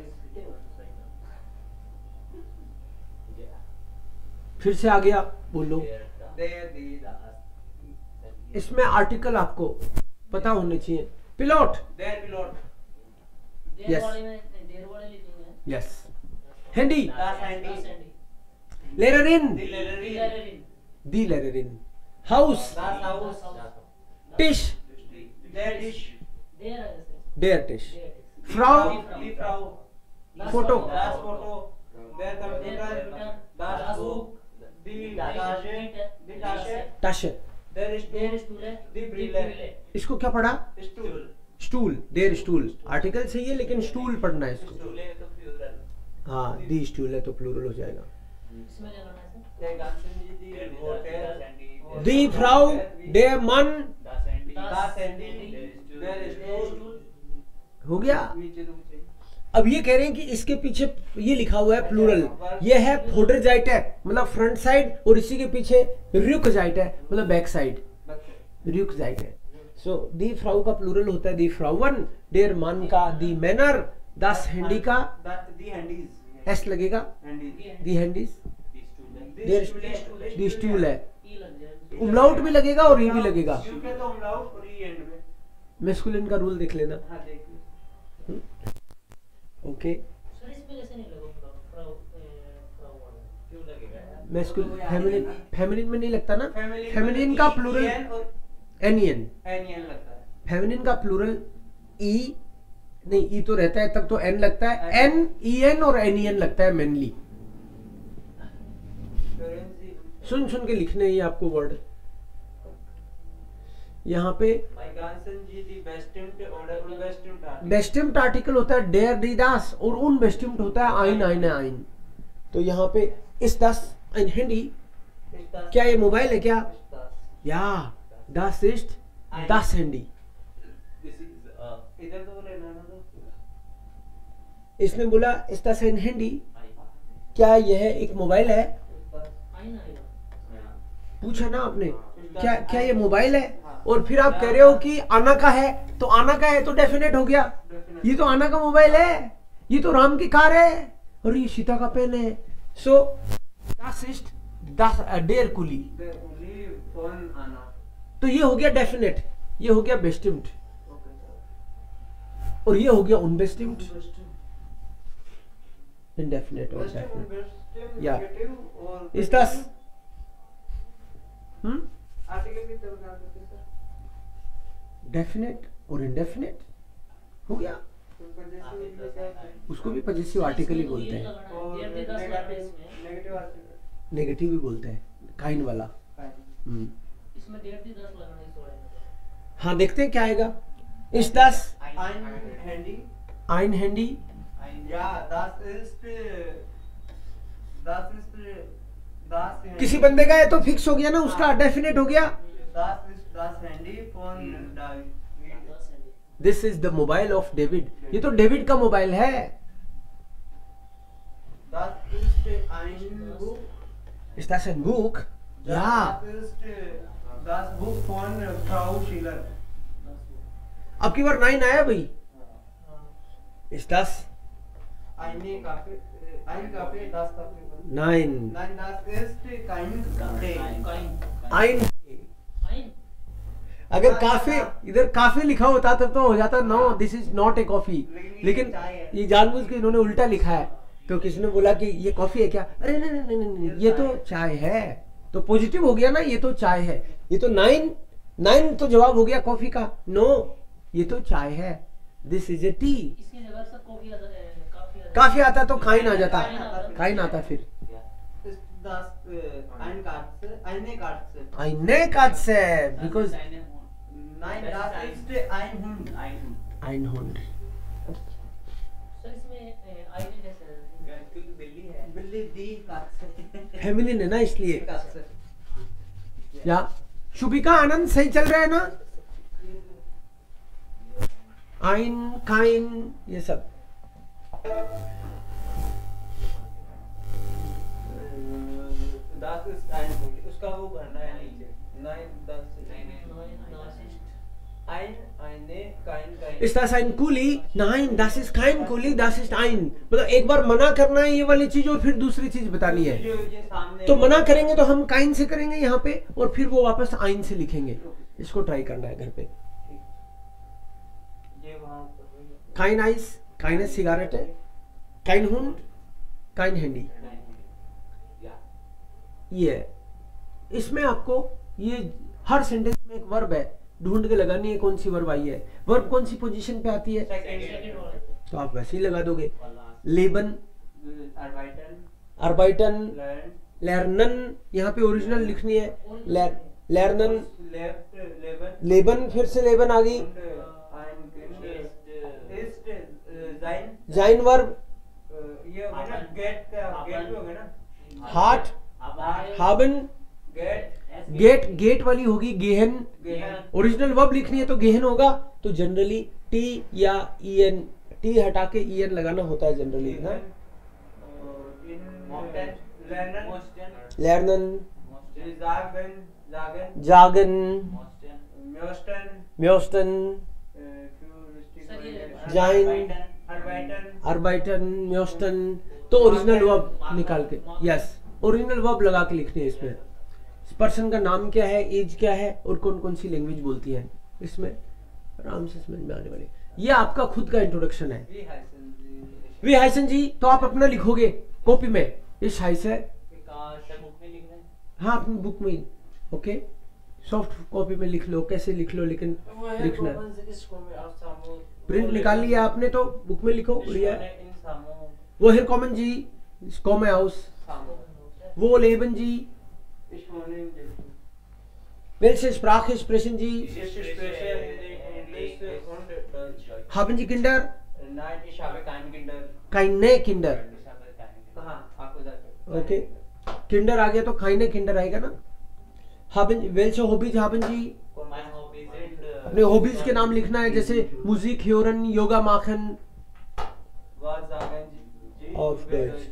फिर से आ गया बोलो। There the das. इसमें आर्टिकल आपको पता होने चाहिए। पिलोट। There pilot. There Yes. वाले में देर वाले लिखेंगे। यस। हैंडी। Das handy. Das handy. लेररिन। The lorry. Lerin. दी लेररिन। हाउस। Das house. टिश। There dish. देर है ऐसे। डेयर टिश। देर है। फ्राउ। The frau. फोटो। Das photo. There computer. Das book. The Tasche. The Tasche. टश। There is देर stool. स्टूल है। The ब्रिले। brille. इसको क्या पढ़ा? Stool. स्टूल। देयर स्टूल। आर्टिकल सही है लेकिन स्टूल पढ़ना है इसको। Stool है तो plural. हाँ दी स्टूल है तो प्लूरल हो जाएगा। इसमें क्या करना है sir? There Gansen ji the hotel. दी फ्राउ। डेयर मन। Das handy. Das handy. There is stool. हो गया। नीचे दूसरे. अब ये कह रहे हैं कि इसके पीछे ये लिखा हुआ है प्लूरल, ये है फोडरजाइट है मतलब फ्रंट साइड, और इसी के पीछे रियुकजाइट है मतलब बैक साइड, रियुकजाइट है। सो दी फ्राउ का प्लूरल होता है दी फ्राउवन, डेयर मान का दी मैनर, दास हैंडी का The handies. एस लगेगा, Handies. दी हैंडीज, The stool है. दी स्टूल है, ई लग जाए। उमलाउट भी लगेगा और ये भी लगेगा। यू के तो umlaut और ये end में. मैस्कुलिन का रूल देख लेना। हाँ देखिए. ओके सर इसमें कैसे नहीं लगा फ्राउ वाला? क्यों लगेगा? मैस्कुलिन फेमिनिन, फेमिनिन में नहीं लगता ना। Feminine फेमिनिन का प्लूरल EN और एनियन, NN लगता है. फेमिनिन का प्लूरल ई नहीं, ई तो रहता है तब तो एन लगता है, एन ई एन और एन ई एन लगता है मेनली। Currency. सुन सुन के लिखने ही आपको वर्ड यहाँ पे। Gansen जी the bestimmt oder unbestimmt Artikel. बेस्टिम्ड आर्टिकल होता है डेयर डी दास, और उन बेस्टिम्ड होता है आइन आइन आइन। तो यहाँ पे इस दास ein हैंडी, Ist das- क्या ये मोबाइल है क्या? Ist das- या दास इस्ट दास हैंडी। This is इधर तो लेना ना तो. इसने बोला इस दास ein हैंडी, I. क्या यह एक मोबाइल है? Ist das- आई ना आएगा। पूछा ना आपने, क्या क्या ये मोबाइल है? और फिर आप कह रहे हो कि आना का है, तो आना का है तो डेफिनेट हो गया, Definite. ये तो आना का मोबाइल है, ये तो राम की कार है, और ये सीता का पेन है। सो das ist das डेयर कुली, The only phone आना. तो ये हो गया डेफिनेट, ये हो गया बेस्टिम्ड, Okay, sir. और ये हो गया अनबेस्टिम्ड, Bestimmt. इनडेफिनेट और Bestimmt, definite. bestimmt, Yeah. negative और इस दास आर्टिकल की तरफ क्या करते हैं सर? डेफिनेट और इनडेफिनेट हो गया। तो possessive में क्या होता है? उसको भी पजेसिव आर्टिकल ही इसमें तो बोलते ये हैं, लगाना है, और देर दी 10 लगना है इसमें। negative article. नेगेटिव भी बोलते हैं, काइन वाला। हम्म। इसमें देर दी 10 लगाना है इस वाले में। हाँ देखते हैं क्या आएगा। इस दास Ein Handy. आइन हैंडी, Ja, das ist Handy. किसी बंदे का है तो फिक्स हो गया ना, उसका डेफिनेट हो गया। Das ist das Handy von David. 10 है। This is the mobile of David, ये तो डेविड का मोबाइल है। Das ist ein Buch. इस दास ein Buch, या Das ist das Buch von Frau Schiller. अब की बार 9 आया भाई। इस दास Eine Kaffee, ein Kaffee, das Kaffee. 9 Nein, das ist kein Kaffee. काइन। आइन। आइन। अगर काफे इधर काफे लिखा होता तब तो हो जाता no this is not a coffee, लेकिन ये जानबूझ के इन्होंने उल्टा लिखा है। तो किसी ने बोला कि ये कॉफी है क्या? अरे नहीं नहीं नहीं नहीं, ये तो चाय है, तो पॉजिटिव हो गया ना, ये तो चाय है। ये तो 9 तो जवाब हो गया कॉफी का। नो, ये तो चाय है, दिस इज ए टी। इसकी जगह से कॉफी आ जाए, काफी आ जाए। काफी आता तो खाइन आ जाता, खाइन आता फिर Ist das ein Katze? Eine Katze. आइने काटसे because Nein, das ist ein Hund. आइन हुंड। सर इसमें आईने कैसे है? क्योंकि बिल्ली है। Billy die Katze. फेमिनिन है ना इसलिए। Katze. या शुभिका आनंद सही चल रहा है ना? आइन काइन ये सब Das ist ein Kuli, उसका वो भरना है नीचे। Nein, das ist ein, eine, kein। Ist das ein Kuli? Nein, das ist kein Kuli, das ist ein। मतलब एक बार मना करना है ये वाली चीज और फिर दूसरी चीज बतानी है। ये सामने तो मना करेंगे तो हम काइन से करेंगे यहाँ पे और फिर वो वापस आइन से लिखेंगे। इसको ट्राई करना है घर पे। ये वहाँ ऊपर काइन आइस, काइन सिगारेट है, काइन हुंड, काइन हैंडी। ये इसमें आपको ये हर सेंटेंस में एक वर्ब है, ढूंढ के लगानी है कौन सी वर्ब आई है। वर्ब कौन सी पोजीशन पे आती है सेकंड तो आप वैसे ही लगा दोगे। लेबन, अर्बाइटन, अर्बाइटन, लर्न, लर्नन, यहाँ पे ओरिजिनल लिखनी है लर्नन, लेफ्ट, लेबन, लेबन, फिर से लेबन आ गई। जाइन, जाइन वर्ब, ये हो गया ना गेट का, गेट हो गया ना हार्ट, हाबन, गेट, गेट, गेट वाली होगी गेहन। गेहन, ओरिजिनल वर्ब लिखनी है तो गेहन होगा। तो जनरली टी या ईएन, टी हटा के ईएन लगाना होता है जनरली ना। लर्नन, जागन, जागन, जागन, म्योस्टन, म्योस्टन, जाइन, अर्बाइटन, अर्बाइटन, म्योस्टन। तो ओरिजिनल वर्ब निकाल के, यस ओरिजिनल वर्ब लगा के लिखनी है इसमें। इस पर्सन का नाम क्या है, एज क्या है और कौन कौन सी लैंग्वेज बोलती है, इसमें आराम से समझ में आने वाली। ये आपका खुद का इंट्रोडक्शन है। वी हाइसन जी, तो आप अपना लिखोगे कॉपी में, इस हाइस है हाँ अपनी बुक में। ओके, सॉफ्ट कॉपी में लिख लो, कैसे लिख लो, लेकिन लिखना है। प्रिंट निकाल लिया आपने तो बुक में लिखो। वो है कॉमन जी, कॉम हाउस, वो लेबन जी, welche Sprache sprechen Sie? Haben Sie Kinder? Keine Kinder। Okay, किंडर आ गया तो keine Kinder आएगा ना। haben welche Hobbys haben Sie? अपने हॉबीज के नाम लिखना है, जैसे music hören, yoga machen। Auf Deutsch।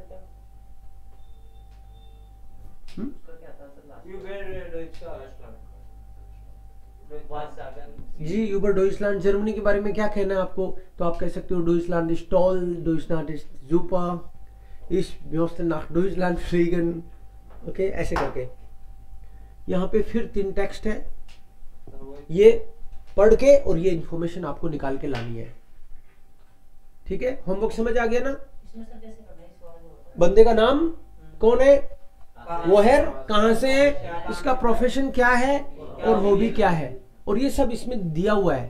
जी यूबर डॉइचलैंड, जर्मनी के बारे में क्या कहना है आपको, तो आप कह सकते हो डॉइचलैंड इज टॉल, डॉइचलैंड इज सुपर, इस म्योस्टन nach डॉइचलैंड फ्लीगन। ओके, ऐसे करके। यहाँ पे फिर 3 टेक्स्ट है, ये पढ़ के और ये इंफॉर्मेशन आपको निकाल के लानी है। ठीक है, होमवर्क समझ आ गया ना। बंदे का नाम कौन है, वो है, कहां से है, इसका प्रोफेशन क्या है और हॉबी क्या है, और ये सब इसमें दिया हुआ है।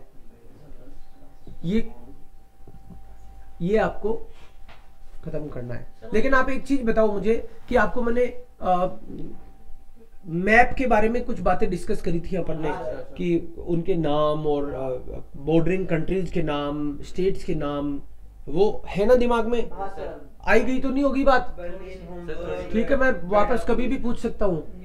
ये आपको खत्म करना है। लेकिन आप एक चीज बताओ मुझे कि आपको मैंने मैप के बारे में कुछ बातें डिस्कस करी थी अपन ने, कि उनके नाम और बॉर्डरिंग कंट्रीज के नाम, स्टेट्स के नाम, वो है ना दिमाग में, आई गई तो नहीं होगी बात। ठीक है, मैं वापस कभी भी पूछ सकता हूँ।